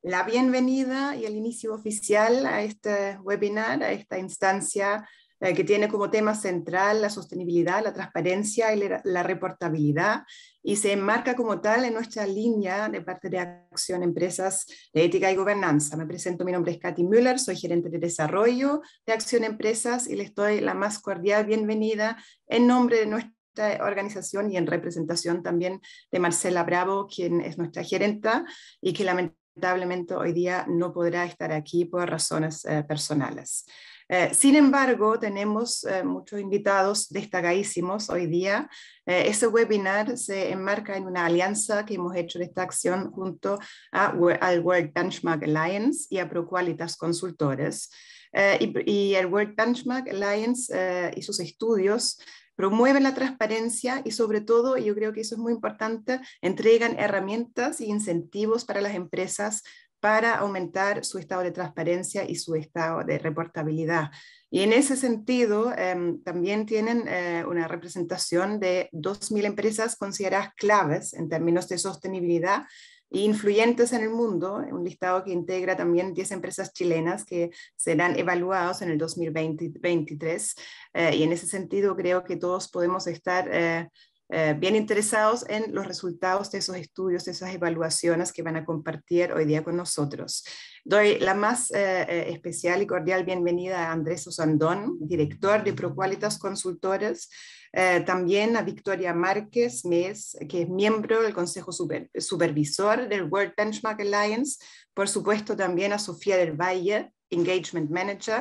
la bienvenida y el inicio oficial a este webinar, a esta instancia que tiene como tema central la sostenibilidad, la transparencia y la reportabilidad, y se enmarca como tal en nuestra línea de parte de Acción Empresas de Ética y Gobernanza. Me presento, mi nombre es Katy Müller, soy gerente de desarrollo de Acción Empresas y les doy la más cordial bienvenida en nombre de nuestra organización y en representación también de Marcela Bravo, quien es nuestra gerenta y que lamentablemente hoy día no podrá estar aquí por razones personales. Sin embargo, tenemos muchos invitados destacadísimos hoy día. Ese webinar se enmarca en una alianza que hemos hecho de esta acción junto al World Benchmark Alliance y a ProQualitas Consultores. Y el World Benchmark Alliance y sus estudios promueven la transparencia y sobre todo, y yo creo que eso es muy importante, entregan herramientas y incentivos para las empresas para aumentar su estado de transparencia y su estado de reportabilidad. Y en ese sentido, también tienen una representación de 2.000 empresas consideradas claves en términos de sostenibilidad e influyentes en el mundo, un listado que integra también 10 empresas chilenas que serán evaluados en el 2023. Y en ese sentido creo que todos podemos estar bien interesados en los resultados de esos estudios, de esas evaluaciones que van a compartir hoy día con nosotros. Doy la más especial y cordial bienvenida a Andrés Osandón, director de ProQualitas Consultores, también a Victoria Márquez Mes, que es miembro del Consejo Supervisor del World Benchmark Alliance, por supuesto también a Sofía del Valle, Engagement Manager,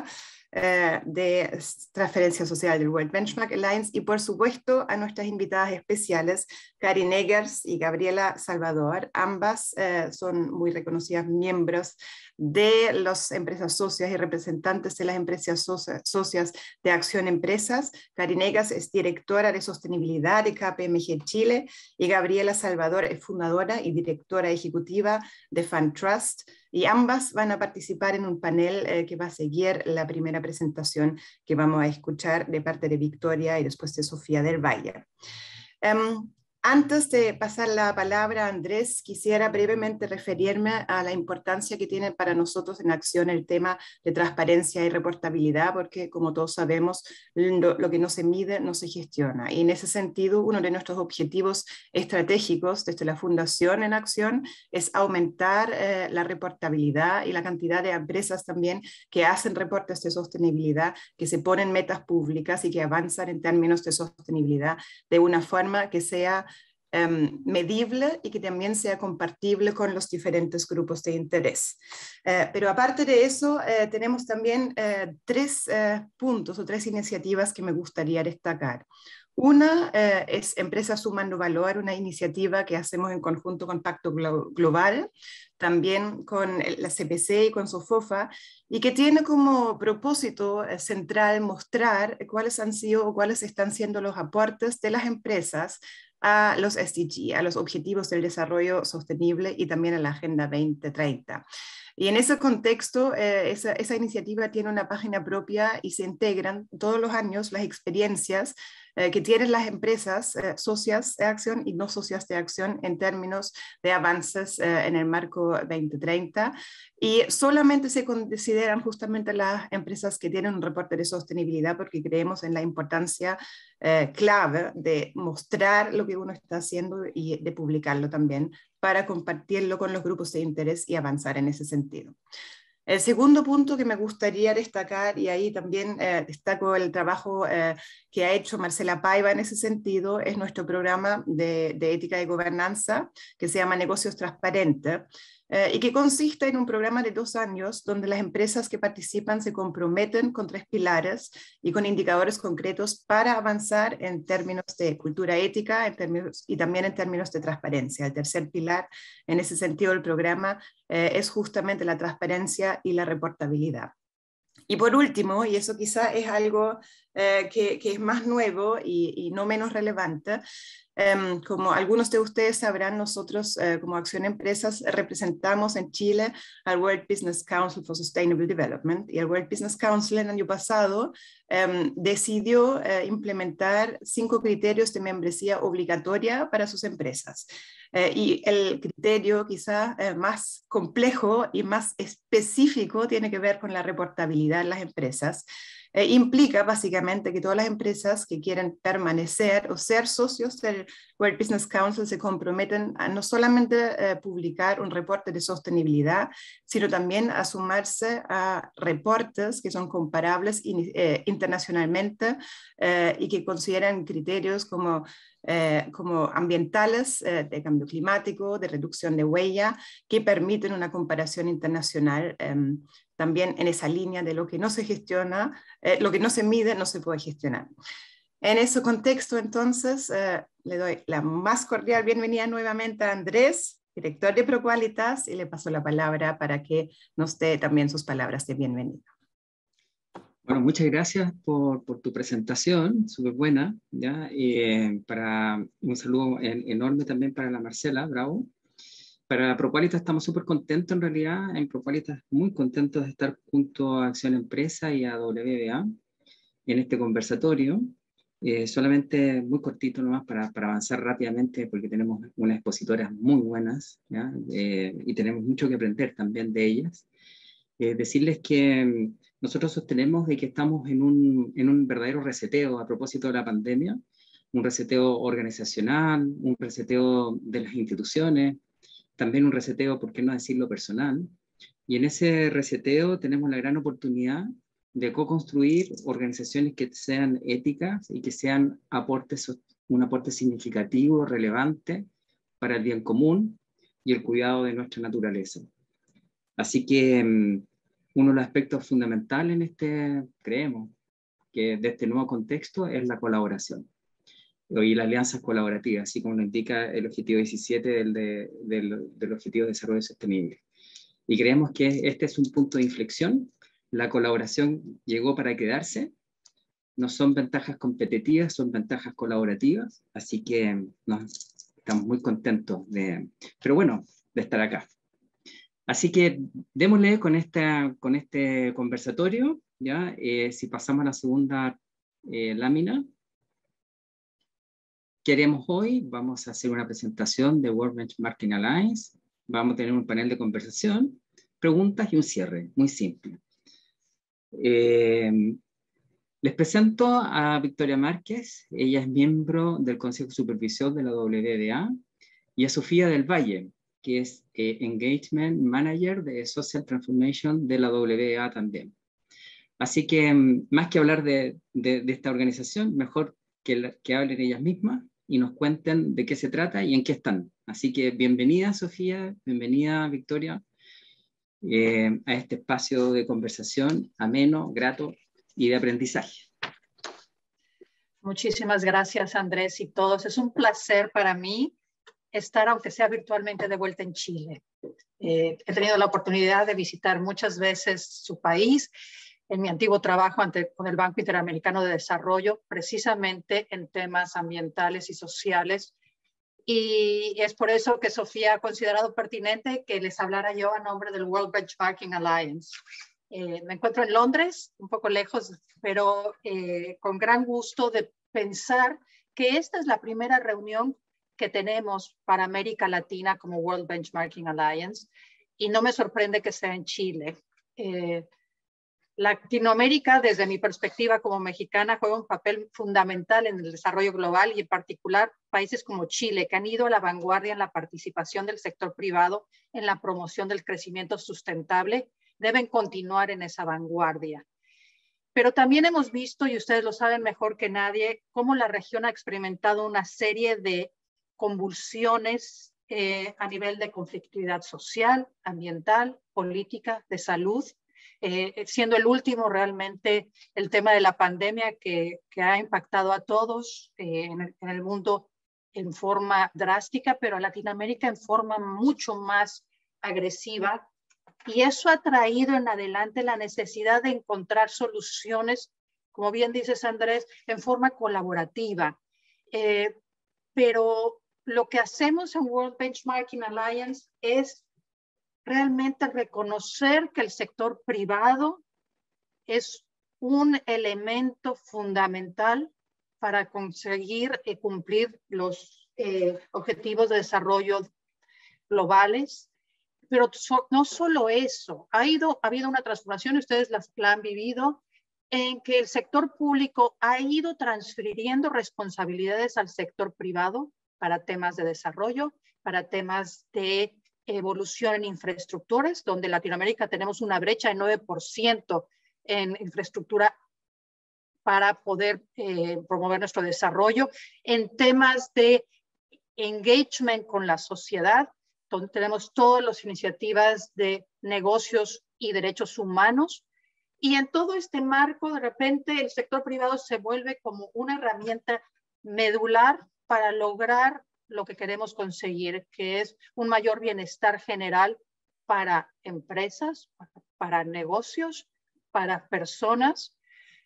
de transferencia social del World Benchmark Alliance, y por supuesto a nuestras invitadas especiales, Karin Eggers y Gabriela Salvador. Ambas son muy reconocidas miembros de las empresas socias y representantes de las empresas socias de Acción Empresas. Karin Eggers es directora de sostenibilidad de KPMG Chile y Gabriela Salvador es fundadora y directora ejecutiva de FundTrust. Y ambas van a participar en un panel que va a seguir la primera presentación que vamos a escuchar de parte de Victoria y después de Sofía del Valle. Antes de pasar la palabra a Andrés, quisiera brevemente referirme a la importancia que tiene para nosotros en Acción el tema de transparencia y reportabilidad, porque como todos sabemos, lo que no se mide no se gestiona. Y en ese sentido, uno de nuestros objetivos estratégicos desde la Fundación en Acción es aumentar la reportabilidad y la cantidad de empresas también que hacen reportes de sostenibilidad, que se ponen metas públicas y que avanzan en términos de sostenibilidad de una forma que sea medible y que también sea compartible con los diferentes grupos de interés. Pero aparte de eso, tenemos también tres puntos o tres iniciativas que me gustaría destacar. Una es Empresas Sumando Valor, una iniciativa que hacemos en conjunto con Pacto Global, también con la CPC y con SOFOFA, y que tiene como propósito central mostrar cuáles han sido o cuáles están siendo los aportes de las empresas a los SDG, a los Objetivos del Desarrollo Sostenible y también a la Agenda 2030. Y en ese contexto, esa iniciativa tiene una página propia y se integran todos los años las experiencias que tienen las empresas socias de acción y no socias de acción en términos de avances en el marco 2030, y solamente se consideran justamente las empresas que tienen un reporte de sostenibilidad porque creemos en la importancia clave de mostrar lo que uno está haciendo y de publicarlo también para compartirlo con los grupos de interés y avanzar en ese sentido. El segundo punto que me gustaría destacar, y ahí también destaco el trabajo que ha hecho Marcela Paiva en ese sentido, es nuestro programa de ética y gobernanza que se llama Negocios Transparentes, y que consiste en un programa de 2 años donde las empresas que participan se comprometen con 3 pilares y con indicadores concretos para avanzar en términos de cultura ética y también en términos de transparencia. El tercer pilar en ese sentido del programa es justamente la transparencia y la reportabilidad. Y por último, y eso quizá es algo que es más nuevo y no menos relevante, Como algunos de ustedes sabrán, nosotros como Acción Empresas representamos en Chile al World Business Council for Sustainable Development, y el World Business Council el año pasado decidió implementar 5 criterios de membresía obligatoria para sus empresas. Y el criterio quizás más complejo y más específico tiene que ver con la reportabilidad en las empresas. Implica básicamente que todas las empresas que quieren permanecer o ser socios del World Business Council se comprometen a no solamente publicar un reporte de sostenibilidad, sino también a sumarse a reportes que son comparables internacionalmente y que consideran criterios como ambientales, de cambio climático, de reducción de huella, que permiten una comparación internacional también en esa línea de lo que no se gestiona, lo que no se mide no se puede gestionar. En ese contexto, entonces, le doy la más cordial bienvenida nuevamente a Andrés, director de ProQualitas, y le paso la palabra para que nos dé también sus palabras de bienvenida. Bueno, muchas gracias por tu presentación, súper buena, ¿ya? Un saludo enorme también para la Marcela, bravo. Para ProQualitas estamos súper contentos en realidad, en ProQualitas muy contentos de estar junto a Acción Empresa y a WBA en este conversatorio. Solamente muy cortito nomás para avanzar rápidamente porque tenemos unas expositoras muy buenas, ¿ya? Y tenemos mucho que aprender también de ellas. Decirles que nosotros sostenemos de que estamos en un verdadero reseteo a propósito de la pandemia, un reseteo organizacional, un reseteo de las instituciones, también un reseteo, por qué no decirlo, personal. Y en ese reseteo tenemos la gran oportunidad de co-construir organizaciones que sean éticas y que sean un aporte significativo, relevante para el bien común y el cuidado de nuestra naturaleza. Así que uno de los aspectos fundamentales creemos que de este nuevo contexto es la colaboración y las alianzas colaborativas, así como lo indica el objetivo 17 del Objetivo de Desarrollo Sostenible. Y creemos que este es un punto de inflexión. La colaboración llegó para quedarse. No son ventajas competitivas, son ventajas colaborativas. Así que estamos muy contentos de estar acá. Así que démosle con este conversatorio, ¿ya? Si pasamos a la segunda lámina. ¿Qué haremos hoy? Vamos a hacer una presentación de World Benchmarking Alliance. Vamos a tener un panel de conversación, preguntas y un cierre, muy simple. Les presento a Victoria Márquez. Ella es miembro del Consejo Supervisor de la WBA, y a Sofía del Valle, que es Engagement Manager de Social Transformation de la WBA también. Así que más que hablar de esta organización, mejor que hablen ellas mismas y nos cuenten de qué se trata y en qué están. Así que bienvenida Sofía, bienvenida Victoria a este espacio de conversación ameno, grato y de aprendizaje. Muchísimas gracias Andrés y todos. Es un placer para mí estar, aunque sea virtualmente, de vuelta en Chile. He tenido la oportunidad de visitar muchas veces su país en mi antiguo trabajo con el Banco Interamericano de Desarrollo, precisamente en temas ambientales y sociales. Y es por eso que Sofía ha considerado pertinente que les hablara yo a nombre del World Benchmarking Alliance. Me encuentro en Londres, un poco lejos, pero con gran gusto de pensar que esta es la primera reunión que tenemos para América Latina como World Benchmarking Alliance, y no me sorprende que sea en Chile. Latinoamérica, desde mi perspectiva como mexicana, juega un papel fundamental en el desarrollo global, y en particular países como Chile, que han ido a la vanguardia en la participación del sector privado en la promoción del crecimiento sustentable, deben continuar en esa vanguardia. Pero también hemos visto, y ustedes lo saben mejor que nadie, cómo la región ha experimentado una serie de convulsiones a nivel de conflictividad social, ambiental, política, de salud, siendo el último realmente el tema de la pandemia que ha impactado a todos en el mundo en forma drástica, pero a Latinoamérica en forma mucho más agresiva. Y eso ha traído en adelante la necesidad de encontrar soluciones, como bien dices Andrés, en forma colaborativa. pero lo que hacemos en World Benchmarking Alliance es realmente reconocer que el sector privado es un elemento fundamental para conseguir cumplir los objetivos de desarrollo globales. Pero no solo eso, ha habido una transformación, ustedes la han vivido, en que el sector público ha ido transfiriendo responsabilidades al sector privado para temas de desarrollo, para temas de evolución en infraestructuras, donde en Latinoamérica tenemos una brecha de 9% en infraestructura para poder promover nuestro desarrollo, en temas de engagement con la sociedad, donde tenemos todas las iniciativas de negocios y derechos humanos. Y en todo este marco, de repente, el sector privado se vuelve como una herramienta medular para lograr lo que queremos conseguir, que es un mayor bienestar general para empresas, para negocios, para personas.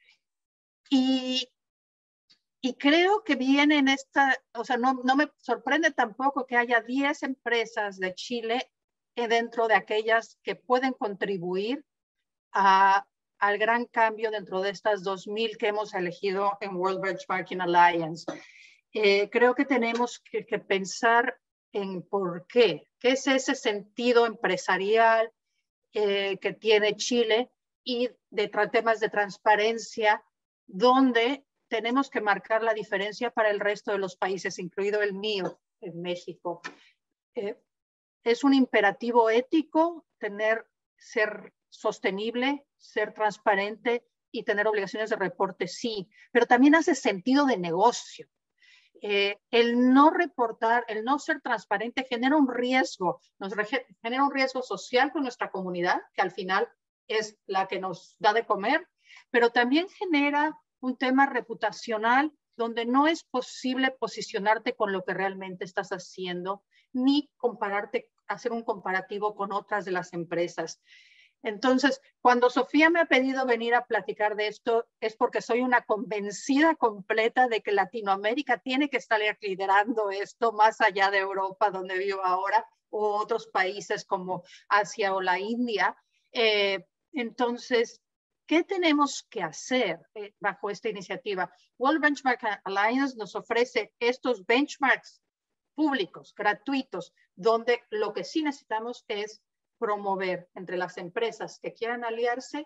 Y creo que viene en esta, o sea, no me sorprende tampoco que haya 10 empresas de Chile dentro de aquellas que pueden contribuir al gran cambio dentro de estas 2,000 que hemos elegido en World Benchmarking Alliance. Creo que tenemos que pensar en por qué es ese sentido empresarial que tiene Chile y de temas de transparencia, donde tenemos que marcar la diferencia para el resto de los países, incluido el mío, en México. Es un imperativo ético ser sostenible, ser transparente y tener obligaciones de reporte, sí, pero también hace sentido de negocio. El no reportar, el no ser transparente genera un riesgo, genera un riesgo social con nuestra comunidad, que al final es la que nos da de comer, pero también genera un tema reputacional donde no es posible posicionarte con lo que realmente estás haciendo, ni hacer un comparativo con otras de las empresas. Entonces, cuando Sofía me ha pedido venir a platicar de esto, es porque soy una convencida completa de que Latinoamérica tiene que estar liderando esto más allá de Europa, donde vivo ahora, o otros países como Asia o la India. Entonces, ¿qué tenemos que hacer bajo esta iniciativa? World Benchmark Alliance nos ofrece estos benchmarks públicos, gratuitos, donde lo que sí necesitamos es promover entre las empresas que quieran aliarse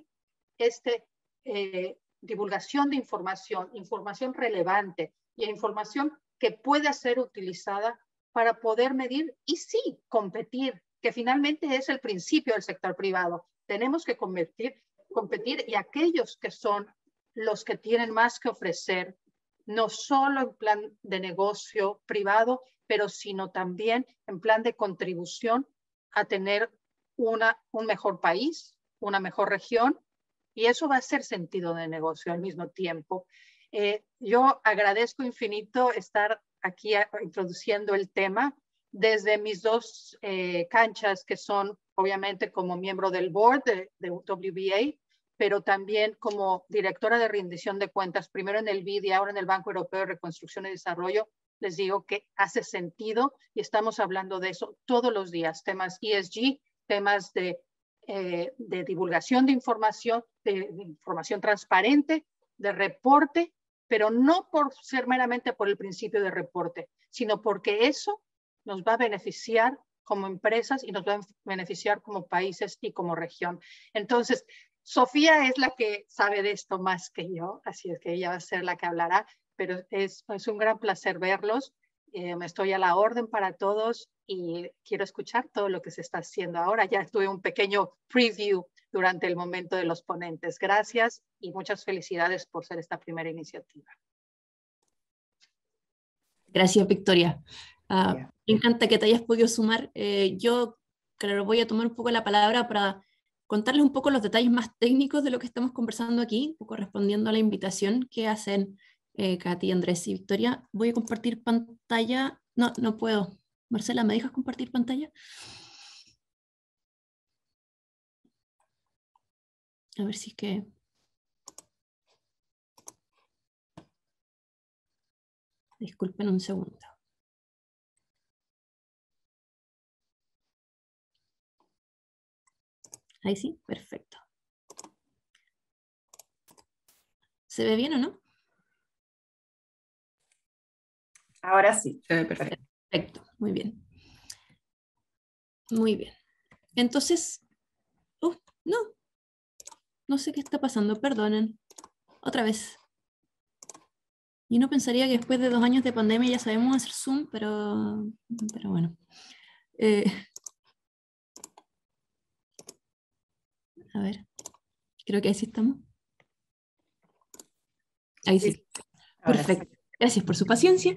divulgación de información relevante y información que pueda ser utilizada para poder medir y sí competir, que finalmente es el principio del sector privado. Tenemos que competir y aquellos que son los que tienen más que ofrecer, no solo en plan de negocio privado, pero sino también en plan de contribución a tener un mejor país, una mejor región, y eso va a ser sentido de negocio al mismo tiempo. Yo agradezco infinito estar aquí introduciendo el tema desde mis dos canchas, que son obviamente como miembro del board de WBA, pero también como directora de rendición de cuentas, primero en el BID y ahora en el Banco Europeo de Reconstrucción y Desarrollo. Les digo que hace sentido y estamos hablando de eso todos los días, temas ESG, temas de divulgación de información transparente, de reporte, pero no por ser meramente por el principio de reporte, sino porque eso nos va a beneficiar como empresas y nos va a beneficiar como países y como región. Entonces, Sofía es la que sabe de esto más que yo, así es que ella va a ser la que hablará, pero es un gran placer verlos. Me estoy a la orden para todos y quiero escuchar todo lo que se está haciendo ahora. Ya tuve un pequeño preview durante el momento de los ponentes. Gracias y muchas felicidades por ser esta primera iniciativa. Gracias, Victoria. Me encanta que te hayas podido sumar. Yo, claro, voy a tomar un poco la palabra para contarles un poco los detalles más técnicos de lo que estamos conversando aquí, un poco respondiendo a la invitación que hacen Katy, Andrés y Victoria. Voy a compartir pantalla. No puedo. Marcela, ¿me dejas compartir pantalla? A ver si es que... Disculpen un segundo. Ahí sí, perfecto. ¿Se ve bien o no? Ahora sí. Se ve perfecto. Perfecto, muy bien. Muy bien. Entonces, no sé qué está pasando, perdonen. Otra vez. Y uno pensaría que después de 2 años de pandemia ya sabemos hacer Zoom, pero bueno. A ver, creo que ahí sí estamos. Ahí sí. Perfecto. Sí. Gracias por su paciencia.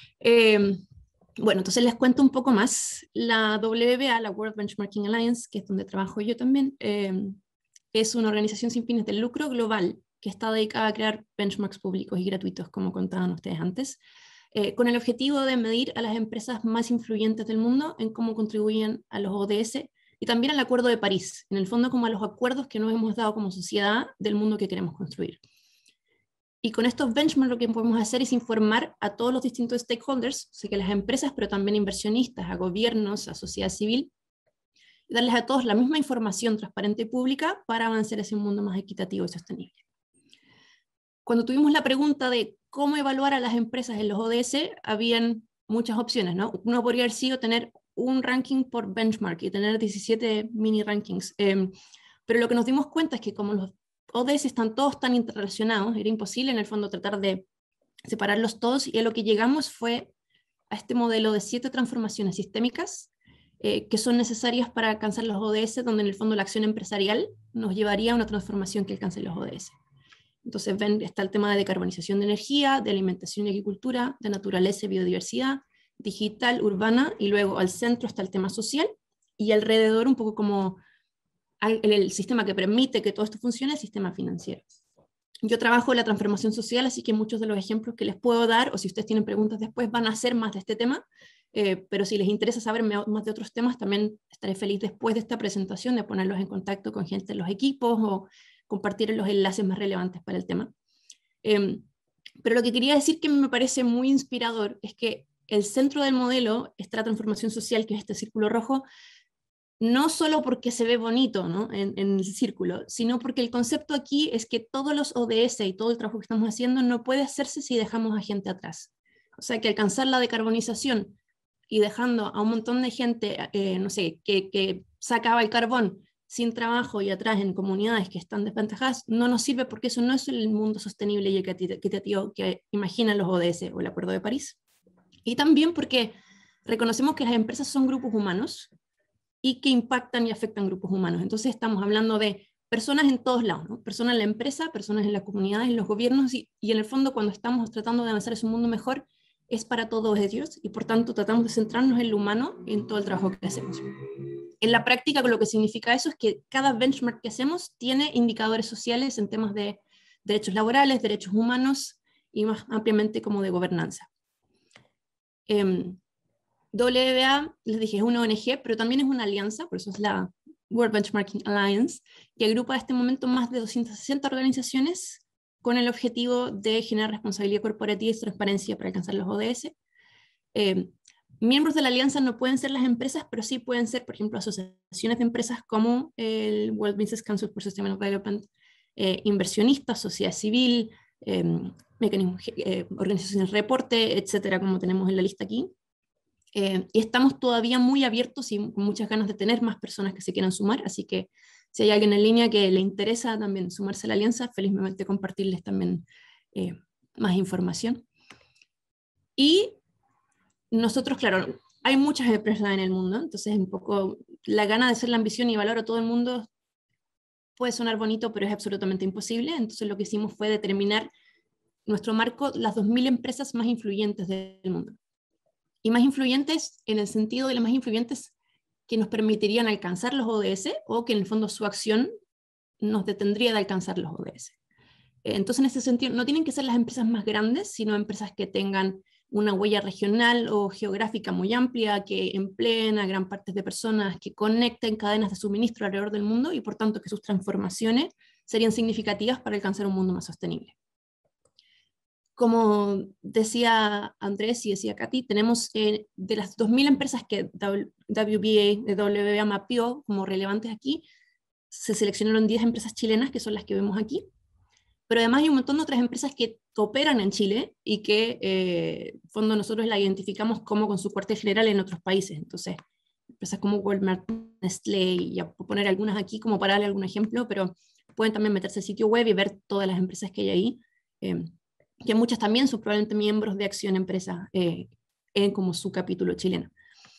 Bueno, entonces les cuento un poco más. La WBA, la World Benchmarking Alliance, que es donde trabajo yo también, es una organización sin fines de lucro global que está dedicada a crear benchmarks públicos y gratuitos, como contaban ustedes antes, con el objetivo de medir a las empresas más influyentes del mundo en cómo contribuyen a los ODS y también al Acuerdo de París, en el fondo como a los acuerdos que nos hemos dado como sociedad del mundo que queremos construir. Y con estos benchmarks lo que podemos hacer es informar a todos los distintos stakeholders, o sea que las empresas, pero también inversionistas, a gobiernos, a sociedad civil, y darles a todos la misma información transparente y pública para avanzar hacia un mundo más equitativo y sostenible. Cuando tuvimos la pregunta de cómo evaluar a las empresas en los ODS, habían muchas opciones, ¿no? Uno podría haber sido tener un ranking por benchmark y tener 17 mini rankings, pero lo que nos dimos cuenta es que como los ODS están todos tan interrelacionados, era imposible en el fondo tratar de separarlos todos, y a lo que llegamos fue a este modelo de 7 transformaciones sistémicas que son necesarias para alcanzar los ODS, donde en el fondo la acción empresarial nos llevaría a una transformación que alcance los ODS. Entonces ven, está el tema de decarbonización de energía, de alimentación y agricultura, de naturaleza y biodiversidad, digital, urbana, y luego al centro está el tema social, y alrededor un poco como el sistema que permite que todo esto funcione, el sistema financiero. Yo trabajo en la transformación social, así que muchos de los ejemplos que les puedo dar, o si ustedes tienen preguntas después, van a ser más de este tema, pero si les interesa saber más de otros temas, también estaré feliz después de esta presentación de ponerlos en contacto con gente de los equipos o compartir los enlaces más relevantes para el tema. Pero lo que quería decir que me parece muy inspirador es que el centro del modelo está la transformación social, que es este círculo rojo, no solo porque se ve bonito, ¿no? en el círculo, sino porque el concepto aquí es que todos los ODS y todo el trabajo que estamos haciendo no puede hacerse si dejamos a gente atrás. O sea, que alcanzar la decarbonización y dejando a un montón de gente, no sé, que sacaba el carbón sin trabajo y atrás en comunidades que están desventajadas, no nos sirve, porque eso no es el mundo sostenible y equitativo que imaginan los ODS o el Acuerdo de París. Y también porque reconocemos que las empresas son grupos humanos y que impactan y afectan grupos humanos. Entonces estamos hablando de personas en todos lados, ¿no? Personas en la empresa, personas en las comunidades, en los gobiernos, y en el fondo cuando estamos tratando de avanzar hacia un mundo mejor, es para todos ellos, y por tanto tratamos de centrarnos en lo humano en todo el trabajo que hacemos. En la práctica, lo que significa eso es que cada benchmark que hacemos tiene indicadores sociales en temas de derechos laborales, derechos humanos y más ampliamente como de gobernanza. WBA, les dije, es una ONG, pero también es una alianza, por eso es la World Benchmarking Alliance, que agrupa en este momento más de 260 organizaciones con el objetivo de generar responsabilidad corporativa y transparencia para alcanzar los ODS. Miembros de la alianza no pueden ser las empresas, pero sí pueden ser, por ejemplo, asociaciones de empresas como el World Business Council for Sustainable Development, inversionistas, sociedad civil, organizaciones de reporte, etcétera, como tenemos en la lista aquí. Y estamos todavía muy abiertos y con muchas ganas de tener más personas que se quieran sumar, así que si hay alguien en línea que le interesa también sumarse a la alianza, felizmente compartirles también más información. Y nosotros, claro, hay muchas empresas en el mundo, entonces un poco la gana de ser la ambición y valor a todo el mundo puede sonar bonito, pero es absolutamente imposible. Entonces lo que hicimos fue determinar nuestro marco, las 2000 empresas más influyentes del mundo. Y más influyentes en el sentido de las más influyentes que nos permitirían alcanzar los ODS, o que en el fondo su acción nos detendría de alcanzar los ODS. Entonces en ese sentido no tienen que ser las empresas más grandes, sino empresas que tengan una huella regional o geográfica muy amplia, que empleen a gran parte de personas, que conecten cadenas de suministro alrededor del mundo, y por tanto que sus transformaciones serían significativas para alcanzar un mundo más sostenible. Como decía Andrés y decía Katy, tenemos de las 2000 empresas que WBA mapeó como relevantes aquí, se seleccionaron 10 empresas chilenas, que son las que vemos aquí, pero además hay un montón de otras empresas que operan en Chile y que, en fondo, nosotros la identificamos como con su cuartel general en otros países. Entonces, empresas como Walmart, Nestlé, y ya puedo poner algunas aquí como para darle algún ejemplo, pero pueden también meterse al sitio web y ver todas las empresas que hay ahí, que muchas también son probablemente miembros de Acción Empresa, en como su capítulo chileno.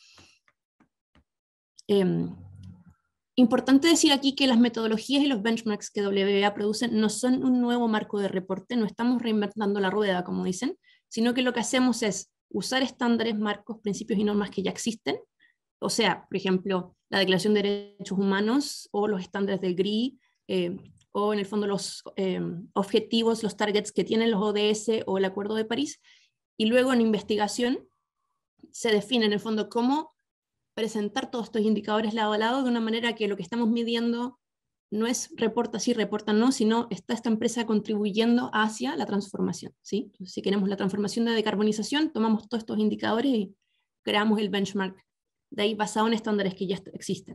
Importante decir aquí que las metodologías y los benchmarks que WBA producen no son un nuevo marco de reporte, no estamos reinventando la rueda, como dicen, sino que lo que hacemos es usar estándares, marcos, principios y normas que ya existen, o sea, por ejemplo, la Declaración de Derechos Humanos o los estándares del GRI, o en el fondo los objetivos, los targets que tienen los ODS o el Acuerdo de París, y luego en investigación se define en el fondo cómo presentar todos estos indicadores lado a lado de una manera que lo que estamos midiendo no es reporta sí, reporta no, sino está esta empresa contribuyendo hacia la transformación, ¿sí? Entonces, si queremos la transformación de decarbonización, tomamos todos estos indicadores y creamos el benchmark de ahí basado en estándares que ya existen.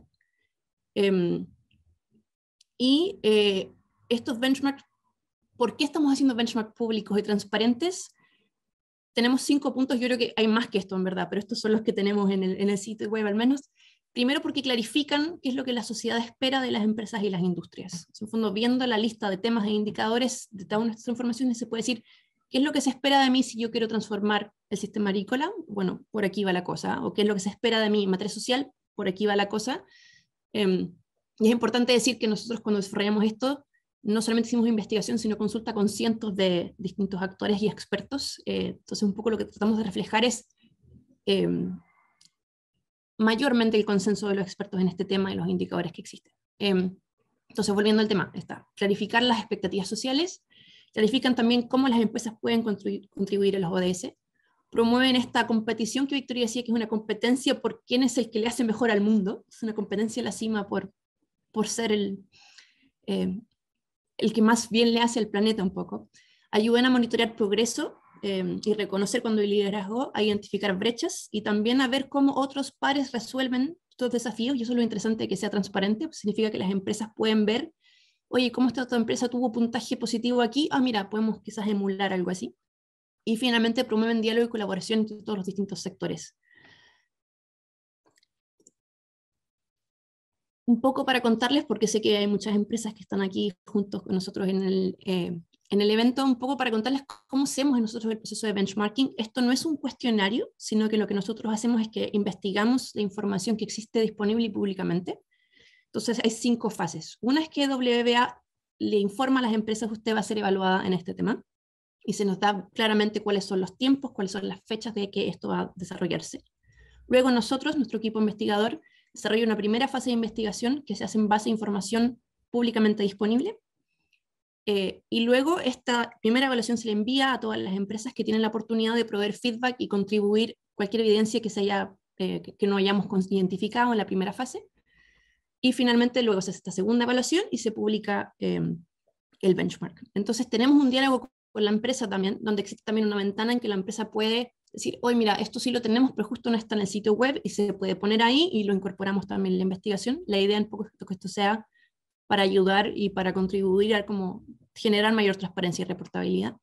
Estos benchmarks, ¿por qué estamos haciendo benchmarks públicos y transparentes? Tenemos 5 puntos, yo creo que hay más que esto en verdad, pero estos son los que tenemos en el sitio web al menos. Primero, porque clarifican qué es lo que la sociedad espera de las empresas y las industrias. En el fondo, viendo la lista de temas e indicadores de todas nuestras informaciones, se puede decir qué es lo que se espera de mí si yo quiero transformar el sistema agrícola. Bueno, por aquí va la cosa. O qué es lo que se espera de mí en materia social, por aquí va la cosa. Y es importante decir que nosotros, cuando desarrollamos esto, no solamente hicimos investigación, sino consulta con cientos de distintos actores y expertos. Entonces, un poco lo que tratamos de reflejar es mayormente el consenso de los expertos en este tema y los indicadores que existen. Entonces, volviendo al tema, clarificar las expectativas sociales, clarifican también cómo las empresas pueden contribuir a los ODS, promueven esta competición que Victoria decía que es una competencia por quién es el que le hace mejor al mundo, es una competencia a la cima por ser el que más bien le hace al planeta un poco. Ayudan a monitorear progreso y reconocer cuando hay liderazgo, a identificar brechas y también a ver cómo otros pares resuelven estos desafíos, y eso es lo interesante de que sea transparente, pues significa que las empresas pueden ver, oye, ¿cómo esta otra empresa tuvo puntaje positivo aquí? Ah, mira, podemos quizás emular algo así. Y finalmente promueven diálogo y colaboración entre todos los distintos sectores. Un poco para contarles, porque sé que hay muchas empresas que están aquí juntos con nosotros en el evento, un poco para contarles cómo hacemos nosotros el proceso de benchmarking. Esto no es un cuestionario, sino que lo que nosotros hacemos es que investigamos la información que existe disponible y públicamente. Entonces hay 5 fases. Una es que WBA le informa a las empresas: usted va a ser evaluada en este tema, y se nos da claramente cuáles son los tiempos, cuáles son las fechas de que esto va a desarrollarse. Luego nosotros, nuestro equipo investigador, desarrolla una primera fase de investigación que se hace en base a información públicamente disponible, y luego esta primera evaluación se le envía a todas las empresas que tienen la oportunidad de proveer feedback y contribuir cualquier evidencia que no hayamos identificado en la primera fase, y finalmente luego se hace esta segunda evaluación y se publica el benchmark. Entonces tenemos un diálogo con la empresa también, donde existe también una ventana en que la empresa puede decir, oye, mira, esto sí lo tenemos, pero justo no está en el sitio web, y se puede poner ahí y lo incorporamos también en la investigación. La idea un poco es que esto sea para ayudar y para contribuir a como generar mayor transparencia y reportabilidad.